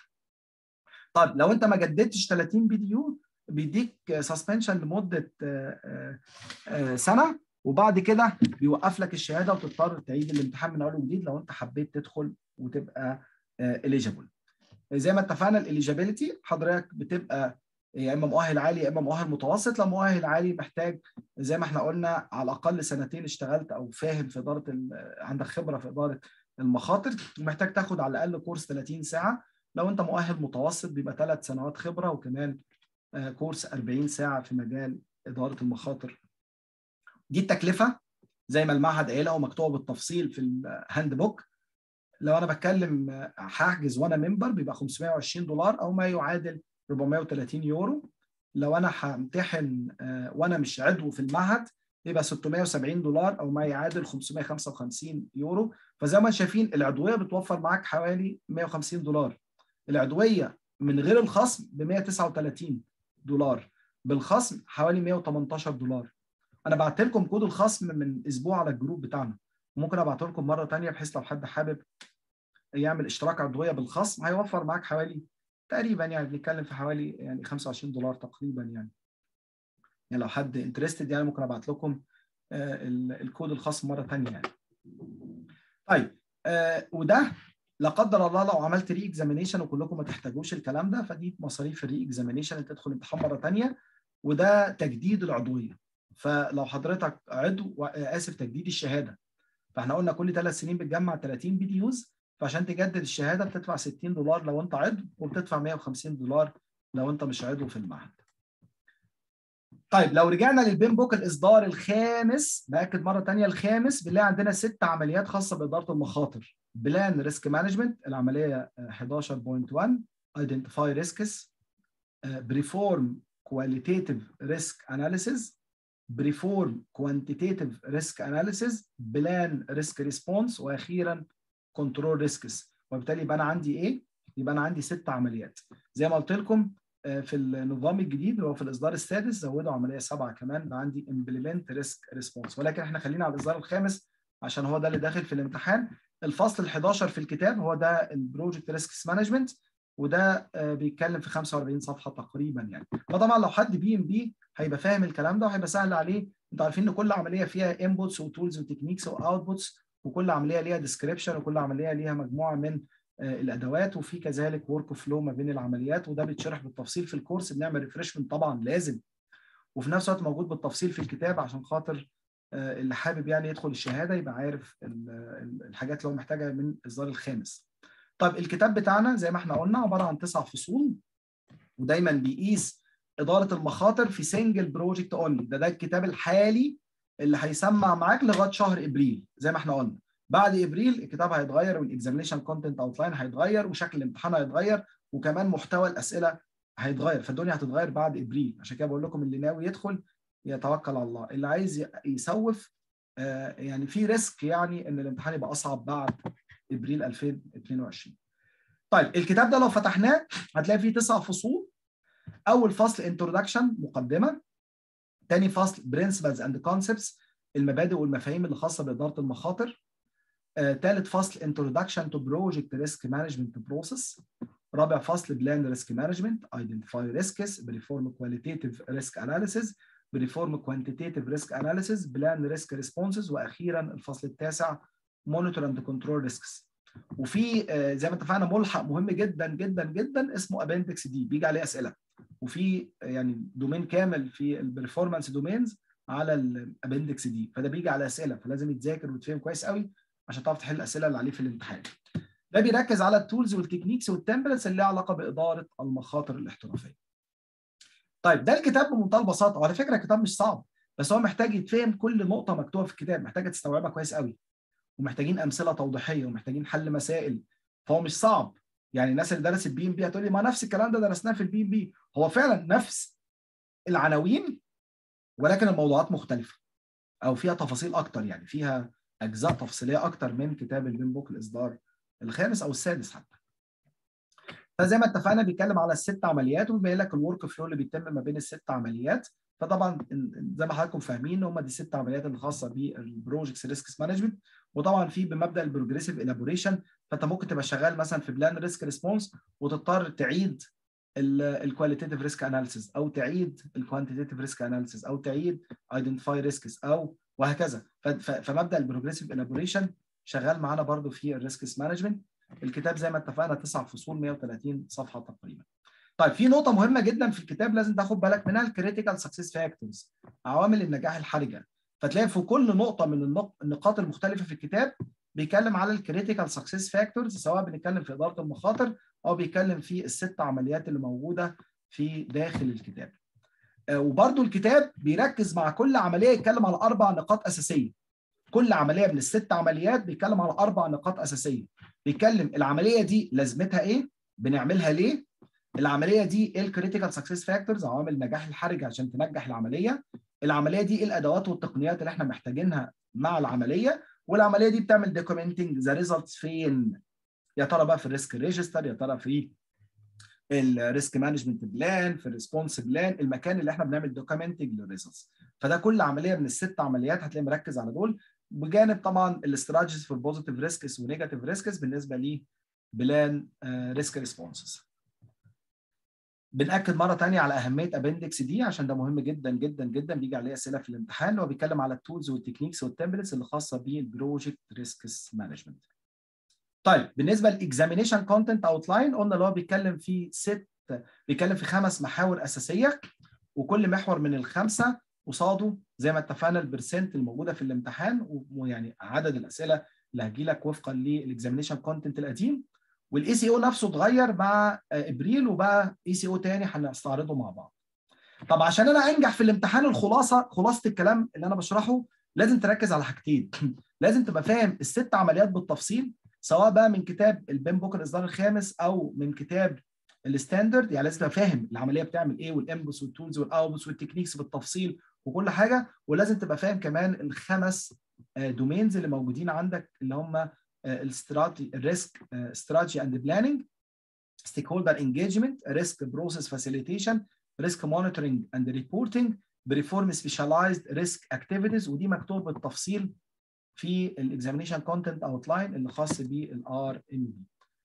طيب لو انت ما جددتش ثلاثين بي دي يو بيديك سسبنشن لمده آه آه سنه، وبعد كده بيوقف لك الشهاده وتضطر تعيد الامتحان من اول وجديد لو انت حبيت تدخل وتبقى اليجابل. زي ما اتفقنا الاليجابيلتي حضرتك بتبقى يا اما مؤهل عالي يا اما مؤهل متوسط. لو مؤهل عالي محتاج زي ما احنا قلنا على الاقل سنتين اشتغلت او فاهم في اداره عندك خبره في اداره المخاطر، ومحتاج تاخد على الاقل كورس ثلاثين ساعه. لو انت مؤهل متوسط بيبقى ثلاث سنوات خبره وكمان كورس أربعين ساعه في مجال اداره المخاطر. دي التكلفه زي ما المعهد قايلها ومكتوبه بالتفصيل في الهاند بوك. لو انا بتكلم هحجز وانا ممبر بيبقى خمسمائة وعشرين دولار او ما يعادل أربعمائة وثلاثين يورو. لو انا همتحن وانا مش عضو في المعهد يبقى ستمائة وسبعين دولار او ما يعادل خمسمائة وخمسة وخمسين يورو. فزي ما شايفين العضويه بتوفر معاك حوالي مائة وخمسين دولار. العضويه من غير الخصم ب مائة وتسعة وثلاثين دولار، بالخصم حوالي مائة وثمانية عشر دولار. انا بعت لكم كود الخصم من اسبوع على الجروب بتاعنا، ممكن ابعته لكم مره ثانيه بحيث لو حد حابب يعمل اشتراك عضويه بالخصم هيوفر معاك حوالي تقريبا يعني بنتكلم في حوالي يعني خمسة وعشرين دولار تقريبا يعني. يعني لو حد انترستد يعني ممكن ابعت لكم آه الكود الخاص مره ثانيه يعني. طيب آه وده لا قدر الله لو عملت ري اكزامينيشن وكلكم ما تحتاجوش الكلام ده، فدي مصاريف الري اكزامينيشن انت تدخل امتحان مره ثانيه، وده تجديد العضويه. فلو حضرتك عضو اسف تجديد الشهاده، فاحنا قلنا كل ثلاث سنين بتجمع ثلاثين بي دي يوز، فعشان تجدد الشهاده بتدفع ستين دولار لو انت عضو، وبتدفع مائة وخمسين دولار لو انت مش عضو في المعهد. طيب لو رجعنا للبين بوك الاصدار الخامس، باكد مره ثانيه الخامس، بنلاقي عندنا ست عمليات خاصه باداره المخاطر. بلان ريسك مانجمنت العمليه احداشر نقطة واحد، ايدنتيفاي ريسكس، بريفورم كواليتيتيف ريسك اناليسيز، بريفورم كوانتيتيف ريسك اناليسيز، بلان ريسك ريسبونس، واخيرا كنترول ريسكس. وبالتالي يبقى انا عندي ايه؟ يبقى انا عندي ست عمليات. زي ما قلت لكم في النظام الجديد اللي هو في الاصدار السادس زودوا عمليه سبعه كمان، بقى عندي امبلمنت ريسك ريسبونس، ولكن احنا خلينا على الاصدار الخامس عشان هو ده اللي داخل في الامتحان. الفصل الحداشر في الكتاب هو ده البروجكت ريسك مانجمنت، وده بيتكلم في خمسة وأربعين صفحه تقريبا يعني. فطبعا لو حد بي ام بي هيبقى فاهم الكلام ده وهيبقى سهل عليه. انتوا عارفين ان كل عمليه فيها انبوتس وتولز وتكنيكس واوتبوتس، وكل عمليه ليها ديسكريبشن، وكل عمليه ليها مجموعه من الادوات، وفي كذلك ورك فلو ما بين العمليات، وده بيتشرح بالتفصيل في الكورس. بنعمل ريفرشمنت طبعا لازم، وفي نفس الوقت موجود بالتفصيل في الكتاب عشان خاطر اللي حابب يعني يدخل الشهاده يبقى عارف الحاجات اللي هو محتاجها من الاصدار الخامس. طيب الكتاب بتاعنا زي ما احنا قلنا عباره عن تسع فصول، ودايما بيقيس اداره المخاطر في سنجل بروجكت اونلي. ده ده الكتاب الحالي اللي هيسمع معاك لغايه شهر ابريل. زي ما احنا قلنا بعد ابريل الكتاب هيتغير، والاكزامينشن كونتنت اوتلاين هيتغير، وشكل الامتحان هيتغير، وكمان محتوى الاسئله هيتغير. فالدنيا هتتغير بعد ابريل. عشان كده بقول لكم اللي ناوي يدخل يتوكل على الله، اللي عايز يسوف آه يعني في ريسك يعني ان الامتحان يبقى اصعب بعد ابريل ألفين واثنين وعشرين. طيب الكتاب ده لو فتحناه هتلاقي فيه تسع فصول. اول فصل انترودكشن مقدمه، ثاني فصل برنسبلز اند كونسبتس المبادئ والمفاهيم اللي خاصه باداره المخاطر، ثالث فصل introduction to project risk management process، رابع فصل plan risk management identify risks perform qualitative risk analysis perform quantitative risk analysis plan risk responses، واخيرا الفصل التاسع monitor and control risks. وفي زي ما اتفقنا ملحق مهم جدا جدا جدا اسمه appendix دي بيجي عليه اسئله، وفي يعني دومين كامل في البرفورمانس دومينز على الابندكس دي، فده بيجي على اسئله، فلازم يتذاكر ويتفهم كويس قوي عشان تعرف تحل الاسئله اللي عليه في الامتحان. ده بيركز على التولز والتكنيكس والتمبلتس اللي ليها علاقه باداره المخاطر الاحترافيه. طيب ده الكتاب بمنتهى البساطه، وعلى فكره الكتاب مش صعب، بس هو محتاج يتفهم كل نقطه مكتوبه في الكتاب، محتاجه تستوعبها كويس قوي، ومحتاجين امثله توضيحيه، ومحتاجين حل مسائل، فهو مش صعب. يعني الناس اللي درست البي ام بي هتقول لي ما نفس الكلام ده درسناه في البي ام بي، هو فعلا نفس العناوين ولكن الموضوعات مختلفه او فيها تفاصيل اكتر، يعني فيها اجزاء تفصيليه اكتر من كتاب البين بوك الاصدار الخامس او السادس حتى. فزي ما اتفقنا بيتكلم على الست عمليات وبيبين لك الورك فلو اللي بيتم ما بين الست عمليات. فطبعا زي ما حضراتكم فاهمين هم دي الست عمليات الخاصه بالبروجكتس ريسك مانجمنت، وطبعا في بمبدا البروجريسيف الابوريشن، فانت ممكن تبقى شغال مثلا في بلان ريسك ريسبونس وتضطر تعيد الكواليتيتيف ريسك اناليسيز، او تعيد الكوانتيتيف ريسك اناليسيز، او تعيد ايدنتيفاي ريسكس، او وهكذا. فمبدا البروجريسيف الابوريشن شغال معانا برضو في الريسك مانجمنت. الكتاب زي ما اتفقنا تسع فصول مئة وثلاثين صفحه تقريبا. طيب في نقطه مهمه جدا في الكتاب لازم تاخد بالك منها، الكريتيكال سكسس فاكتورز، عوامل النجاح الحرجه. فتلاقي في كل نقطه من النقاط المختلفه في الكتاب بيتكلم على الكريتيكال سكسس فاكتورز، سواء بنتكلم في اداره المخاطر او بيتكلم في الست عمليات اللي موجوده في داخل الكتاب. وبرده الكتاب بيركز مع كل عمليه يتكلم على اربع نقاط اساسيه. كل عمليه من الست عمليات بيتكلم على اربع نقاط اساسيه. بيتكلم العمليه دي لازمتها ايه؟ بنعملها ليه؟ العمليه دي ايه الكريتيكال سكسس فاكتورز، عوامل النجاح الحرجه عشان تنجح العمليه. العمليه دي ايه الادوات والتقنيات اللي احنا محتاجينها مع العمليه، والعمليه دي بتعمل دوكيومنتنج ذا ريزلتس فين؟ يا ترى بقى في الريسك ريجستر، يا ترى في الريسك مانجمنت بلان، في الريسبونس بلان، المكان اللي احنا بنعمل دوكيومنتنج للريزلتس. فده كل عمليه من الست عمليات هتلاقي مركز على دول، بجانب طبعا الاستراتيجيز في البوزيتيف ريسكس ونيجاتيف ريسكس بالنسبه لي بلان ريسك ريسبونسز. بنأكد مره ثانيه على اهميه ابندكس دي عشان ده مهم جدا جدا جدا، بيجي عليه اسئله في الامتحان. هو بيتكلم على التولز والتكنيكس والتمبلتس اللي خاصه بالبروجكت ريسكس مانجمنت. طيب بالنسبه للاكزامينيشن كونتنت اوتلاين قلنا اللي هو بيتكلم في ست بيتكلم في خمس محاور اساسيه، وكل محور من الخمسه قصاده زي ما اتفقنا البرسنت الموجوده في الامتحان، ويعني عدد الاسئله اللي هتجي لك وفقا للاكزامينيشن كونتنت القديم. والاي سي او نفسه اتغير مع ابريل وبقى اي سي او ثاني هنستعرضه مع بعض. طب عشان انا انجح في الامتحان، الخلاصه خلاصه الكلام اللي انا بشرحه لازم تركز على حاجتين. لازم تبقى فاهم الست عمليات بالتفصيل، سواء بقى من كتاب البين بوك الاصدار الخامس او من كتاب الستاندرد. يعني لازم تبقى فاهم العمليه بتعمل ايه، والانبوتس والتولز والاوتبوتس والتكنيكس بالتفصيل وكل حاجه. ولازم تبقى فاهم كمان الخمس دومينز اللي موجودين عندك اللي هم الاستراتيجي الريسك استراتيجي اند بلاننج، ستيك هولدر انجيجمنت، ريسك بروسيس فاسيليتيشن، ريسك مونيتورنج اند ريبورتنج، بريفورم سبيشاليزد ريسك اكتيفيتيز. ودي مكتوب بالتفصيل في الاكزامينيشن كونتنت اوتلاين اللي خاص بالار ام دي.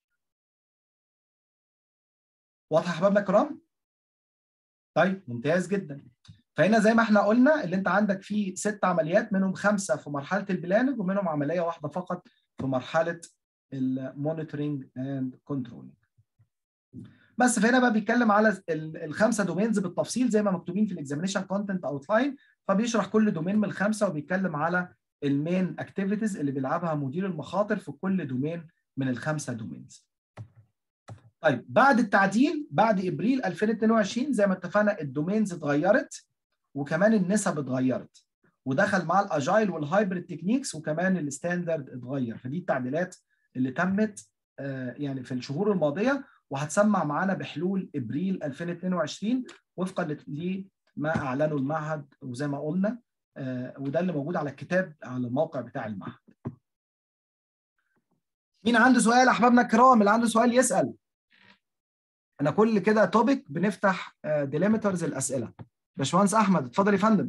واضحه يا احبابنا الكرام؟ طيب ممتاز جدا. فهنا زي ما احنا قلنا اللي انت عندك فيه ست عمليات، منهم خمسه في مرحله البلاننج ومنهم عمليه واحده فقط في مرحله المونيتورنج اند كنترولنج. بس فهنا بقى بيتكلم على الخمسه دومينز بالتفصيل زي ما مكتوبين في الاكزامينيشن كونتنت اوتلاين. فبيشرح كل دومين من الخمسه وبيتكلم على المين اكتيفيتيز اللي بيلعبها مدير المخاطر في كل دومين من الخمسه دومينز. طيب بعد التعديل بعد ابريل ألفين واثنين وعشرين زي ما اتفقنا الدومينز اتغيرت وكمان النسب اتغيرت، ودخل مع الاجايل والهايبريد تكنيكس وكمان الستاندرد اتغير. فدي التعديلات اللي تمت يعني في الشهور الماضيه، وهتسمع معانا بحلول ابريل ألفين واثنين وعشرين وفقا لما اعلنه المعهد وزي ما قلنا، وده اللي موجود على الكتاب على الموقع بتاع المعهد. مين عنده سؤال احبابنا الكرام؟ اللي عنده سؤال يسال. انا كل كده توبيك بنفتح ديليمترز الاسئله. باشمهندس احمد اتفضل يا فندم.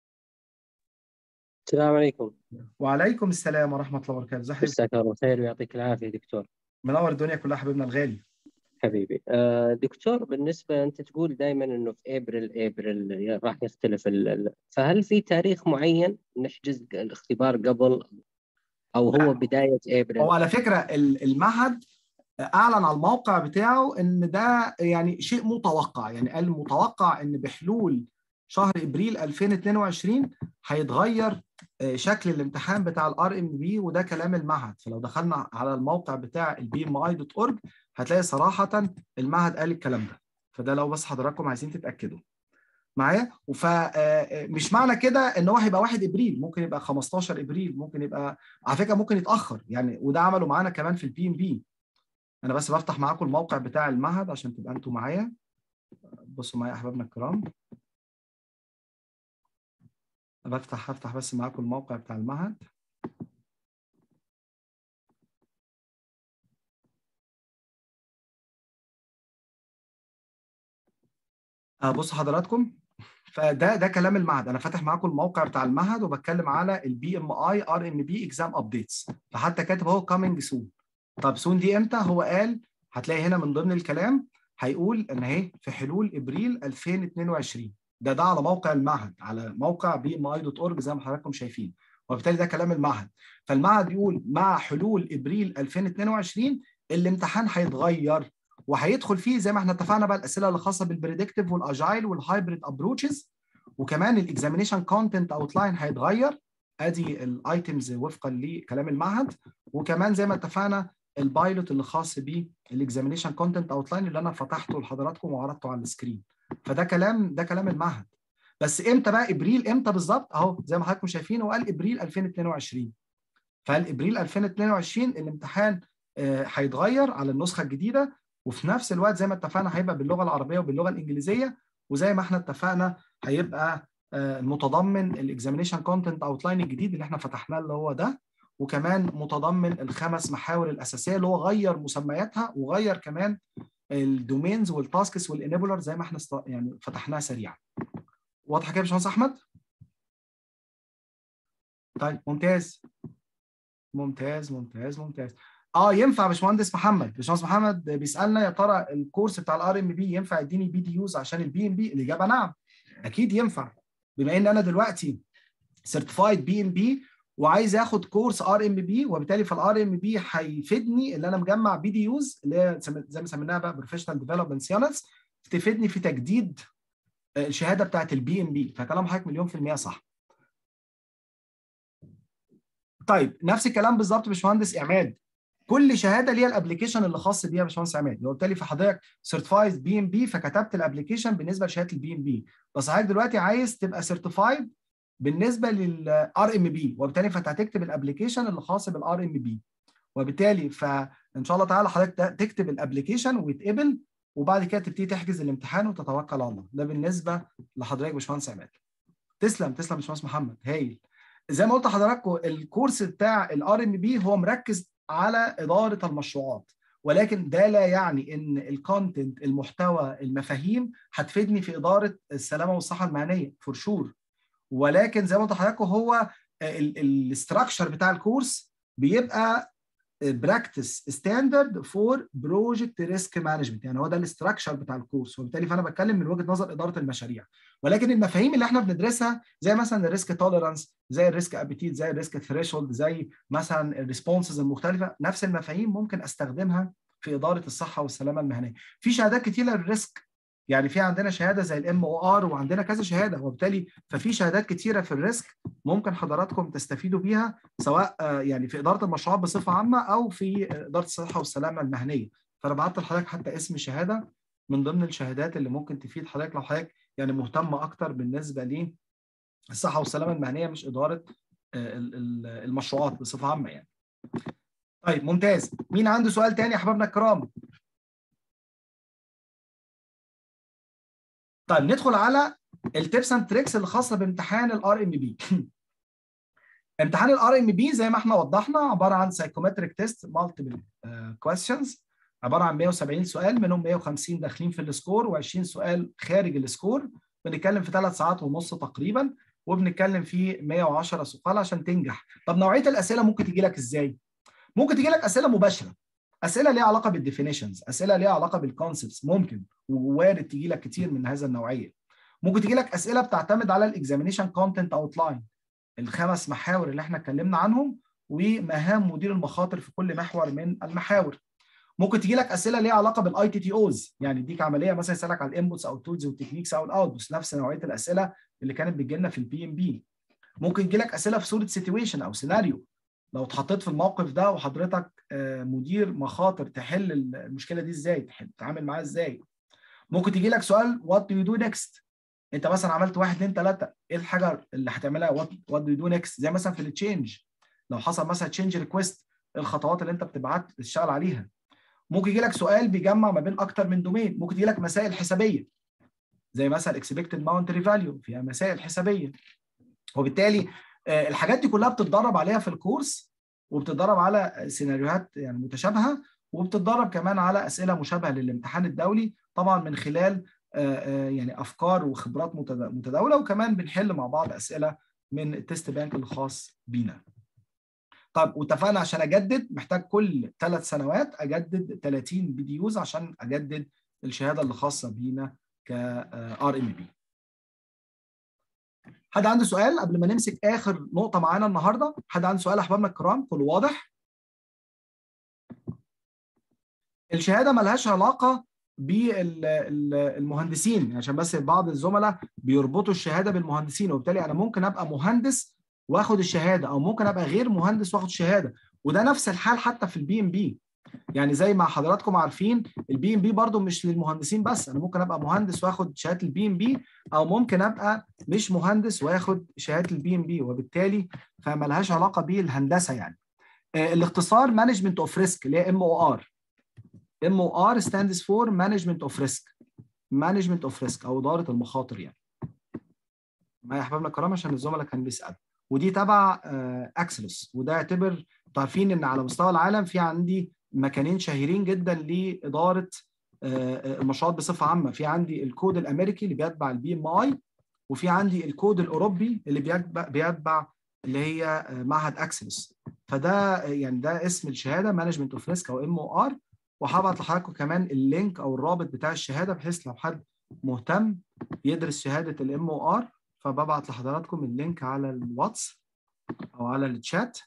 السلام عليكم. وعليكم السلام ورحمه الله وبركاته. ازي حضرتك؟ مساك الله خير ويعطيك العافيه دكتور. منور الدنيا كلها حبيبنا الغالي. حبيبي آه دكتور، بالنسبه انت تقول دائما انه في ابريل ابريل راح يختلف ال... فهل في تاريخ معين نحجز الاختبار قبل او هو بدايه ابريل؟ هو على فكره المعهد اعلن على الموقع بتاعه ان ده يعني شيء متوقع، يعني قال متوقع ان بحلول شهر ابريل ألفين واثنين وعشرين هيتغير شكل الامتحان بتاع الار ام بي، وده كلام المعهد. فلو دخلنا على الموقع بتاع البي ام اي دوت اورج هتلاقي صراحه المعهد قال الكلام ده. فده لو بس حضراتكم عايزين تتاكدوا معايا. فمش معنى كده ان هو هيبقى واحد ابريل، ممكن يبقى خمستاشر ابريل، ممكن يبقى على فكره ممكن يتاخر يعني، وده عملوا معانا كمان في البي ام بي. انا بس بفتح معاكم الموقع بتاع المعهد عشان تبقى انتوا معايا. بصوا معايا احبابنا الكرام، بفتح هفتح بس معاكم الموقع بتاع المعهد. اه بصوا حضراتكم، فده ده كلام المعهد. انا فاتح معاكم الموقع بتاع المعهد وبتكلم على البي ام اي ار ام بي اكزام ابديتس، فحتى كاتب اهو كامينج سون. طب سون دي امتى؟ هو قال هتلاقي هنا من ضمن الكلام هيقول ان اهي في حلول ابريل ألفين واثنين وعشرين. ده ده على موقع المعهد على موقع بي ام اي دوت اورج زي ما حضراتكم شايفين، وبالتالي ده كلام المعهد. فالمعهد بيقول مع حلول ابريل ألفين واثنين وعشرين الامتحان هيتغير وهيدخل فيه زي ما احنا اتفقنا بقى الاسئله اللي خاصه بالبريدكتيف والاجايل والهايبريد ابروتشز، وكمان الاكزامينيشن كونتنت اوتلاين هيتغير، ادي الايتمز وفقا لكلام المعهد، وكمان زي ما اتفقنا البايلوت اللي خاص بالاكزامينيشن كونتنت اوتلاين اللي انا فتحته لحضراتكم وعرضته على السكرين. فده كلام ده كلام المعهد. بس امتى بقى ابريل امتى بالظبط؟ اهو زي ما حضراتكم شايفين هو قال ابريل ألفين واثنين وعشرين. فقال ابريل ألفين واثنين وعشرين الامتحان هيتغير على النسخه الجديده، وفي نفس الوقت زي ما اتفقنا هيبقى باللغه العربيه وباللغه الانجليزيه، وزي ما احنا اتفقنا هيبقى متضمن الاكزامينيشن كونتنت اوتلاين الجديد اللي احنا فتحناه اللي هو ده، وكمان متضمن الخمس محاور الاساسيه اللي هو غير مسمياتها وغير كمان الدومينز والتاسكس والانيبلر زي ما احنا يعني فتحناها سريعا. واضحه كده يا باشمهندس احمد؟ طيب ممتاز ممتاز ممتاز ممتاز. اه ينفع يا باشمهندس محمد، باشمهندس محمد بيسالنا يا ترى الكورس بتاع الار ام بي ينفع يديني بي دي يوز عشان البي ام بي؟ الاجابه نعم، اكيد ينفع. بما ان انا دلوقتي سيرتيفايد بي ام بي وعايز اخد كورس ار ام بي، وبالتالي فالار ام بي هيفيدني اللي انا مجمع بي دي يوز اللي هي زي ما سميناها بقى بروفيشنال ديفلوبمنت يونتس، تفيدني في تجديد الشهاده بتاعت البي ام بي. فكلام حضرتك مليون في الميه صح. طيب نفس الكلام بالظبط يا باشمهندس عماد، كل شهاده ليها الابلكيشن اللي خاص بيها يا باشمهندس عماد. لو قلت لي في حضرتك سيرتيفايد بي ام بي فكتبت الابلكيشن بالنسبه لشهاده البي ام بي، بس حضرتك دلوقتي عايز تبقى سيرتيفايد بالنسبه للار ام بي، وبالتالي فانت هتكتب الابلكيشن اللي خاص بالار ام بي، وبالتالي فان شاء الله تعالى حضرتك تكتب الابلكيشن ويتقبل، وبعد كده تبتدي تحجز الامتحان وتتوكل على الله. ده بالنسبه لحضرتك يا باشمهندس عماد. تسلم تسلم يا باشمهندس محمد، هايل. زي ما قلت لحضراتكم الكورس بتاع الار ام بي هو مركز على اداره المشروعات، ولكن ده لا يعني ان الكونتنت المحتوى المفاهيم هتفيدني في اداره السلامه والصحه المهنيه فور شور، ولكن زي ما قلت لحضراتكم هو الاستراكشر بتاع الكورس بيبقى براكتس ستاندرد فور بروجكت ريسك مانجمنت، يعني هو ده الاستراكشر بتاع الكورس، وبالتالي فانا بتكلم من وجهه نظر اداره المشاريع، ولكن المفاهيم اللي احنا بندرسها زي مثلا الريسك توليرانس، زي الريسك ابيتيت، زي الريسك ثريشولد، زي مثلا الريسبونسز المختلفه، نفس المفاهيم ممكن استخدمها في اداره الصحه والسلامه المهنيه. في شهادات كتير للريسك، يعني في عندنا شهاده زي الام او ار وعندنا كذا شهاده، وبالتالي ففي شهادات كتيره في الريسك ممكن حضراتكم تستفيدوا بيها سواء يعني في اداره المشروعات بصفه عامه او في اداره الصحه والسلامه المهنيه. فانا بعت لحضرتك حتى اسم شهاده من ضمن الشهادات اللي ممكن تفيد حضرتك لو حضرتك يعني مهتمه اكتر بالنسبه للصحه والسلامه المهنيه مش اداره المشروعات بصفه عامه يعني. طيب ممتاز. مين عنده سؤال تاني يا حبايبنا الكرام؟ طيب ندخل على التيبس اند تريكس اللي خاصه بامتحان الار ام بي. امتحان الار ام بي زي ما احنا وضحنا عباره عن سايكومتريك تيست مالتيبل كويستشنز، عباره عن مئة وسبعين سؤال، منهم مئة وخمسين داخلين في السكور و20 سؤال خارج السكور. بنتكلم في ثلاث ساعات ونص تقريبا، وبنتكلم في مئة وعشرة سؤال عشان تنجح. طب نوعيه الاسئله ممكن تجي لك ازاي؟ ممكن تجي لك اسئله مباشره، اسئله ليها علاقه بالديفينيشنز، اسئله ليها علاقه بالكونسبتس، ممكن ووارد تجي لك كتير من هذا النوعيه. ممكن تجي لك اسئله بتعتمد على الاكزامينيشن كونتنت اوتلاين، الخمس محاور اللي احنا اتكلمنا عنهم ومهام مدير المخاطر في كل محور من المحاور. ممكن تجي لك اسئله ليها علاقه بالاي تي تي اوز، يعني يديك عمليه مثلا يسالك على الانبوتس او التولز والتكنيكس او الاوتبوتس، نفس نوعيه الاسئله اللي كانت بتجي لنا في البي ام بي. ممكن يجي لك اسئله في صوره سيتويشن او سيناريو، لو اتحطيت في الموقف ده وحضرتك مدير مخاطر تحل المشكله دي ازاي، تتعامل معاها ازاي. ممكن تيجي لك سؤال وات دو يو دو نيكست، انت مثلا عملت واحد اثنين ثلاثه، ايه الحاجه اللي هتعملها وات وات دو يو دو نيكست، زي مثلا في التشينج لو حصل مثلا تشينج ريكويست، الخطوات اللي انت بتبعت تشتغل عليها. ممكن يجي لك سؤال بيجمع ما بين اكتر من دومين، ممكن تيجي لك مسائل حسابيه زي مثلا اكسبكتد ماونتري فاليو، فيها مسائل حسابيه. وبالتالي الحاجات دي كلها بتتدرب عليها في الكورس، وبتتدرب على سيناريوهات يعني متشابهه، وبتتدرب كمان على اسئله مشابهه للامتحان الدولي، طبعا من خلال يعني افكار وخبرات متداوله، وكمان بنحل مع بعض اسئله من التست بانك الخاص بينا. طب واتفقنا عشان اجدد محتاج كل ثلاث سنوات اجدد ثلاثين بي دي يوز عشان اجدد الشهاده اللي خاصه بينا ك ار ام بي. حد عنده سؤال قبل ما نمسك اخر نقطه معانا النهارده؟ حد عنده سؤال يا احبابنا الكرام؟ كله واضح؟ الشهاده ملهاش علاقه بالمهندسين، عشان بس بعض الزملاء بيربطوا الشهاده بالمهندسين، وبالتالي انا ممكن ابقى مهندس واخد الشهاده، او ممكن ابقى غير مهندس واخد شهاده، وده نفس الحال حتى في البي ام بي. يعني زي ما حضراتكم عارفين البي ام بي برضو مش للمهندسين بس، انا ممكن ابقى مهندس واخد شهاده البي ام بي، او ممكن ابقى مش مهندس واخد شهاده البي ام بي، وبالتالي فملهاش علاقه بالهندسه يعني. آه الاختصار مانجمنت اوف ريسك اللي هي ام او ار. ام او ار stands for management of risk. management of risk او اداره المخاطر يعني. ما يا احبابنا الكرام عشان الزملاء كانوا بيسالوا، ودي تبع اكسلوس، وده يعتبر انتوا عارفين ان على مستوى العالم في عندي مكانين شهيرين جدا لاداره المشروعات بصفه عامه. في عندي الكود الامريكي اللي بيتبع البي ام اي، وفي عندي الكود الاوروبي اللي بيتبع بيتبع اللي هي معهد اكسلوس. فده يعني ده اسم الشهاده مانجمنت اوف ريسك او ام او ار. وهبعت لحضراتكم كمان اللينك او الرابط بتاع الشهاده، بحيث لو حد مهتم يدرس شهاده الام او ار فببعت لحضراتكم اللينك على الواتس او على الشات.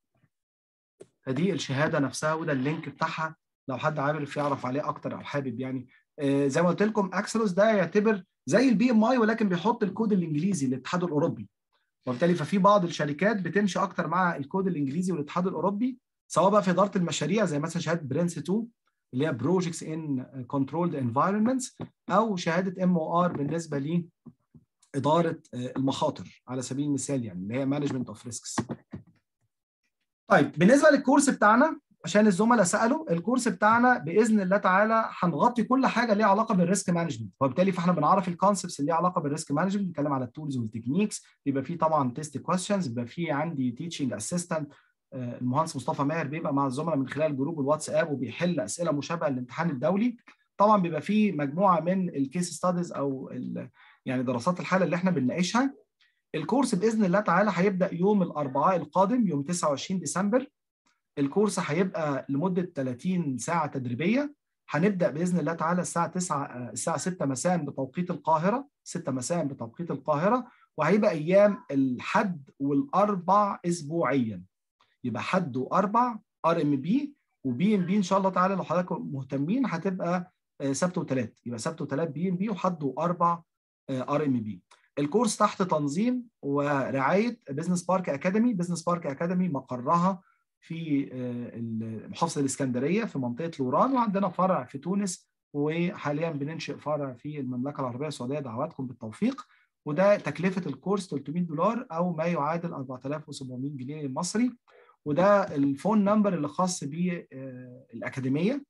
فدي الشهاده نفسها وده اللينك بتاعها لو حد عارف يعرف عليه اكتر او حابب يعني. آه زي ما قلت لكم اكسلوس ده يعتبر زي البي ام اي، ولكن بيحط الكود الانجليزي للاتحاد الاوروبي، وبالتالي ففي بعض الشركات بتمشي اكتر مع الكود الانجليزي والاتحاد الاوروبي، سواء بقى في اداره المشاريع زي مثلا شهاده برنس اتنين اللي هي بروجكتس ان كنترولد انفايرمنتس، او شهاده ام او ار بالنسبه لي اداره المخاطر على سبيل المثال يعني، اللي هي مانجمنت اوف ريسكس. طيب بالنسبه للكورس بتاعنا عشان الزملاء سالوا، الكورس بتاعنا باذن الله تعالى هنغطي كل حاجه ليها علاقه بالريسك مانجمنت، وبالتالي فاحنا بنعرف الكونسبتس اللي ليها علاقه بالريسك مانجمنت، بنتكلم على التولز والتكنيكس، بيبقى في طبعا تيست كويستشنز، بيبقى في عندي تيتشنج اسيستنت المهندس مصطفى ماهر بيبقى مع الزملاء من خلال جروب الواتساب وبيحل اسئله مشابهه للامتحان الدولي. طبعا بيبقى في مجموعه من الكيس ستاديز او يعني دراسات الحاله اللي احنا بنناقشها. الكورس باذن الله تعالى هيبدا يوم الاربعاء القادم يوم تسعة وعشرين ديسمبر. الكورس هيبقى لمده ثلاثين ساعه تدريبيه. هنبدا باذن الله تعالى الساعه تسعة الساعه ستة مساء بتوقيت القاهره، ستة مساء بتوقيت القاهره، وهيبقى ايام الحد والاربع اسبوعيا. يبقى حد واربع ار ام بي وبي ام بي ان شاء الله تعالى، لو حضراتكم مهتمين هتبقى سبت وثلاث، يبقى سبت وثلاث بي ام بي وحد واربع ار ام بي. الكورس تحت تنظيم ورعايه بزنس بارك اكاديمي. بزنس بارك اكاديمي مقرها في محافظه الاسكندريه في منطقه لوران، وعندنا فرع في تونس، وحاليا بننشئ فرع في المملكه العربيه السعوديه. دعواتكم بالتوفيق. وده تكلفه الكورس ثلاثمائة دولار او ما يعادل أربعة آلاف وسبعمائة جنيه مصري. وده الفون نمبر اللي خاص بالاكاديميه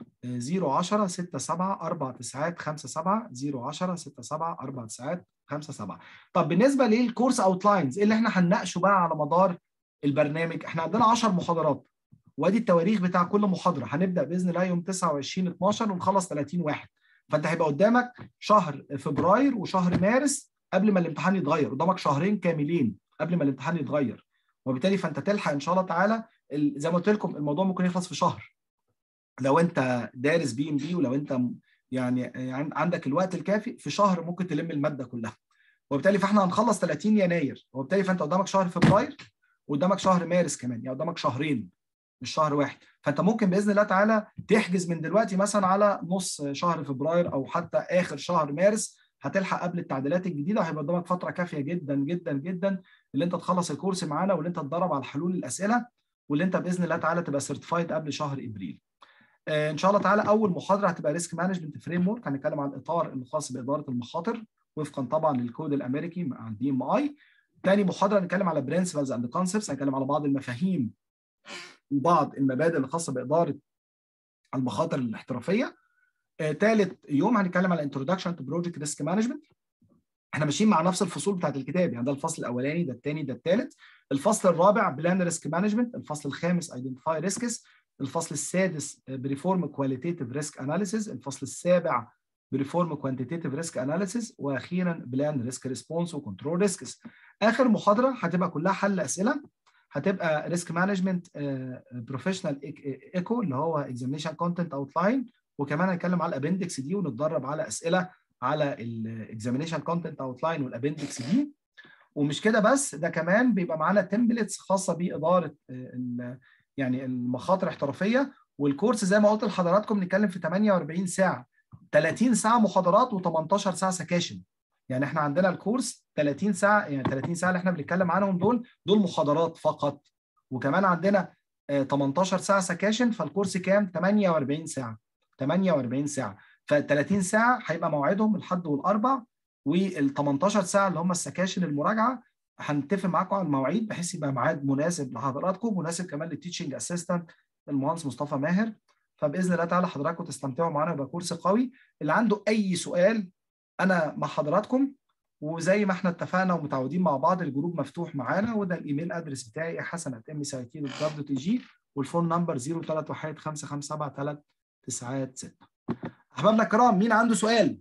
صفر عشرة ستة سبعة أربعة تسعة خمسة سبعة صفر عشرة ستة سبعة أربعة تسعة خمسة سبعة. طب بالنسبه للكورس اوتلاينز، ايه اللي احنا هنناقشه بقى على مدار البرنامج؟ احنا عندنا عشر محاضرات، وادي التواريخ بتاع كل محاضره. هنبدا باذن الله يوم تسعة وعشرين اتناشر ونخلص ثلاثين واحد. فانت هيبقى قدامك شهر فبراير وشهر مارس قبل ما الامتحان يتغير، قدامك شهرين كاملين قبل ما الامتحان يتغير، وبالتالي فانت تلحق ان شاء الله تعالى. زي ما قلت لكم الموضوع ممكن يخلص في شهر لو انت دارس بي ام بي، ولو انت يعني عندك الوقت الكافي في شهر ممكن تلم الماده كلها. وبالتالي فاحنا هنخلص ثلاثين يناير، وبالتالي فانت قدامك شهر فبراير وقدامك شهر مارس كمان، يعني قدامك شهرين مش شهر واحد. فانت ممكن باذن الله تعالى تحجز من دلوقتي مثلا على نص شهر فبراير او حتى اخر شهر مارس، هتلحق قبل التعديلات الجديده، وهيبقى قدامك فتره كافيه جدا جدا جدا اللي انت تخلص الكورس معانا، واللي انت تدرب على حلول الاسئله، واللي انت باذن الله تعالى تبقى سيرتيفايد قبل شهر ابريل. آه ان شاء الله تعالى اول محاضره هتبقى ريسك مانجمنت فريم ورك، هنتكلم عن الاطار الخاص باداره المخاطر وفقا طبعا للكود الامريكي مع الدي ام اي. ثاني محاضره هنتكلم على برنسبلز اند كونسبتس، هنتكلم على بعض المفاهيم وبعض المبادئ الخاصه باداره المخاطر الاحترافيه. ثالث آه يوم هنتكلم على انتروداكشن تو بروجكت ريسك مانجمنت. احنا ماشيين مع نفس الفصول بتاعت الكتاب، يعني ده الفصل الاولاني، ده الثاني، ده الثالث. الفصل الرابع بلان ريسك مانجمنت، الفصل الخامس ايدنتيفاي ريسكس، الفصل السادس بريفورم كواليتيتيف ريسك اناليسيز، الفصل السابع بريفورم كوانتيتيف ريسك اناليسيز، واخيرا بلان ريسك ريسبونس وكنترول ريسكس. اخر محاضره هتبقى كلها حل اسئله، هتبقى ريسك مانجمنت بروفيشنال ايكو اللي هو اكزامينشن كونتنت اوتلاين، وكمان هنتكلم على الابندكس دي ونتدرب على اسئله على الاكزامينشن كونتنت اوتلاين والابندكس دي. ومش كده بس، ده كمان بيبقى معانا تمبلتس خاصه باداره يعني المخاطر الاحترافيه، والكورس زي ما قلت لحضراتكم بنتكلم في ثمانية وأربعين ساعه، ثلاثين ساعه محاضرات و18 ساعه سكاشن. يعني احنا عندنا الكورس ثلاثين ساعه، يعني ثلاثين ساعه اللي احنا بنتكلم عنهم دول دول محاضرات فقط، وكمان عندنا تمنتاشر ساعه سكاشن. فالكورس كام؟ ثمانية وأربعين ساعه، ثمانية وأربعين ساعه. ف ثلاثين ساعه هيبقى موعدهم الحد والاربع، وال تمنتاشر ساعه اللي هم السكاشن المراجعه هنتفق معاكم على المواعيد بحيث يبقى ميعاد مناسب لحضراتكم، مناسب كمان للتيتشنج اسيستنت المهندس مصطفى ماهر. فباذن الله تعالى حضراتكم تستمتعوا معانا ويبقى كورس قوي. اللي عنده اي سؤال انا مع حضراتكم، وزي ما احنا اتفقنا ومتعودين مع بعض الجروب مفتوح معانا، وده الايميل ادرس بتاعي حسن ات ام سي اي تي دوت جوف دوت اي جي، والفون نمبر صفر تلاتة واحد خمسة خمسة سبعة تلاتة تسعة ستة. احبابنا الكرام، مين عنده سؤال؟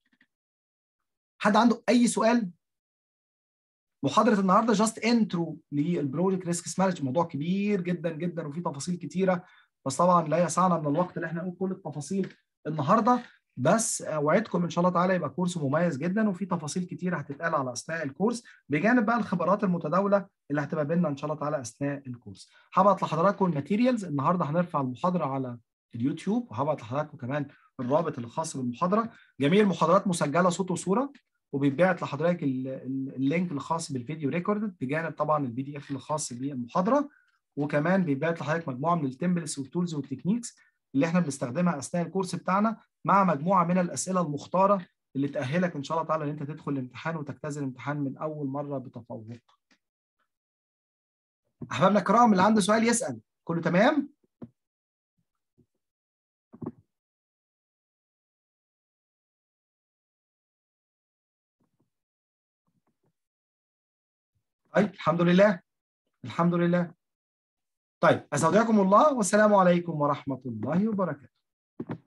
حد عنده اي سؤال؟ محاضره النهارده جاست انترو للبروجكت ريسك مانجمنت، موضوع كبير جدا جدا وفيه تفاصيل كتيره، بس طبعا لا يسعنا من الوقت اللي احنا نقول كل التفاصيل النهارده. بس اوعدكم ان شاء الله تعالى يبقى كورس مميز جدا وفي تفاصيل كتيره هتتقال على اثناء الكورس، بجانب بقى الخبرات المتداوله اللي هتبقى بيننا ان شاء الله تعالى اثناء الكورس. هبعت لحضراتكم الماتيريالز النهارده، هنرفع المحاضره على اليوتيوب، وهبعت لحضراتكم كمان الرابط الخاص بالمحاضره. جميع المحاضرات مسجله صوت وصوره، وبيتبعت لحضرتك اللينك الخاص بالفيديو ريكورد، بجانب طبعا البي دي اف الخاص بالمحاضره، وكمان بيتبعت لحضرتك مجموعه من التمبلتس والتولز والتكنيكس اللي احنا بنستخدمها اثناء الكورس بتاعنا، مع مجموعه من الاسئله المختاره اللي تاهلك ان شاء الله تعالى ان انت تدخل الامتحان وتجتاز الامتحان من اول مره بتفوق. احبابنا الكرام، اللي عنده سؤال يسال. كله تمام؟ طيب الحمد لله، الحمد لله. طيب استودعكم الله، والسلام عليكم ورحمه الله وبركاته.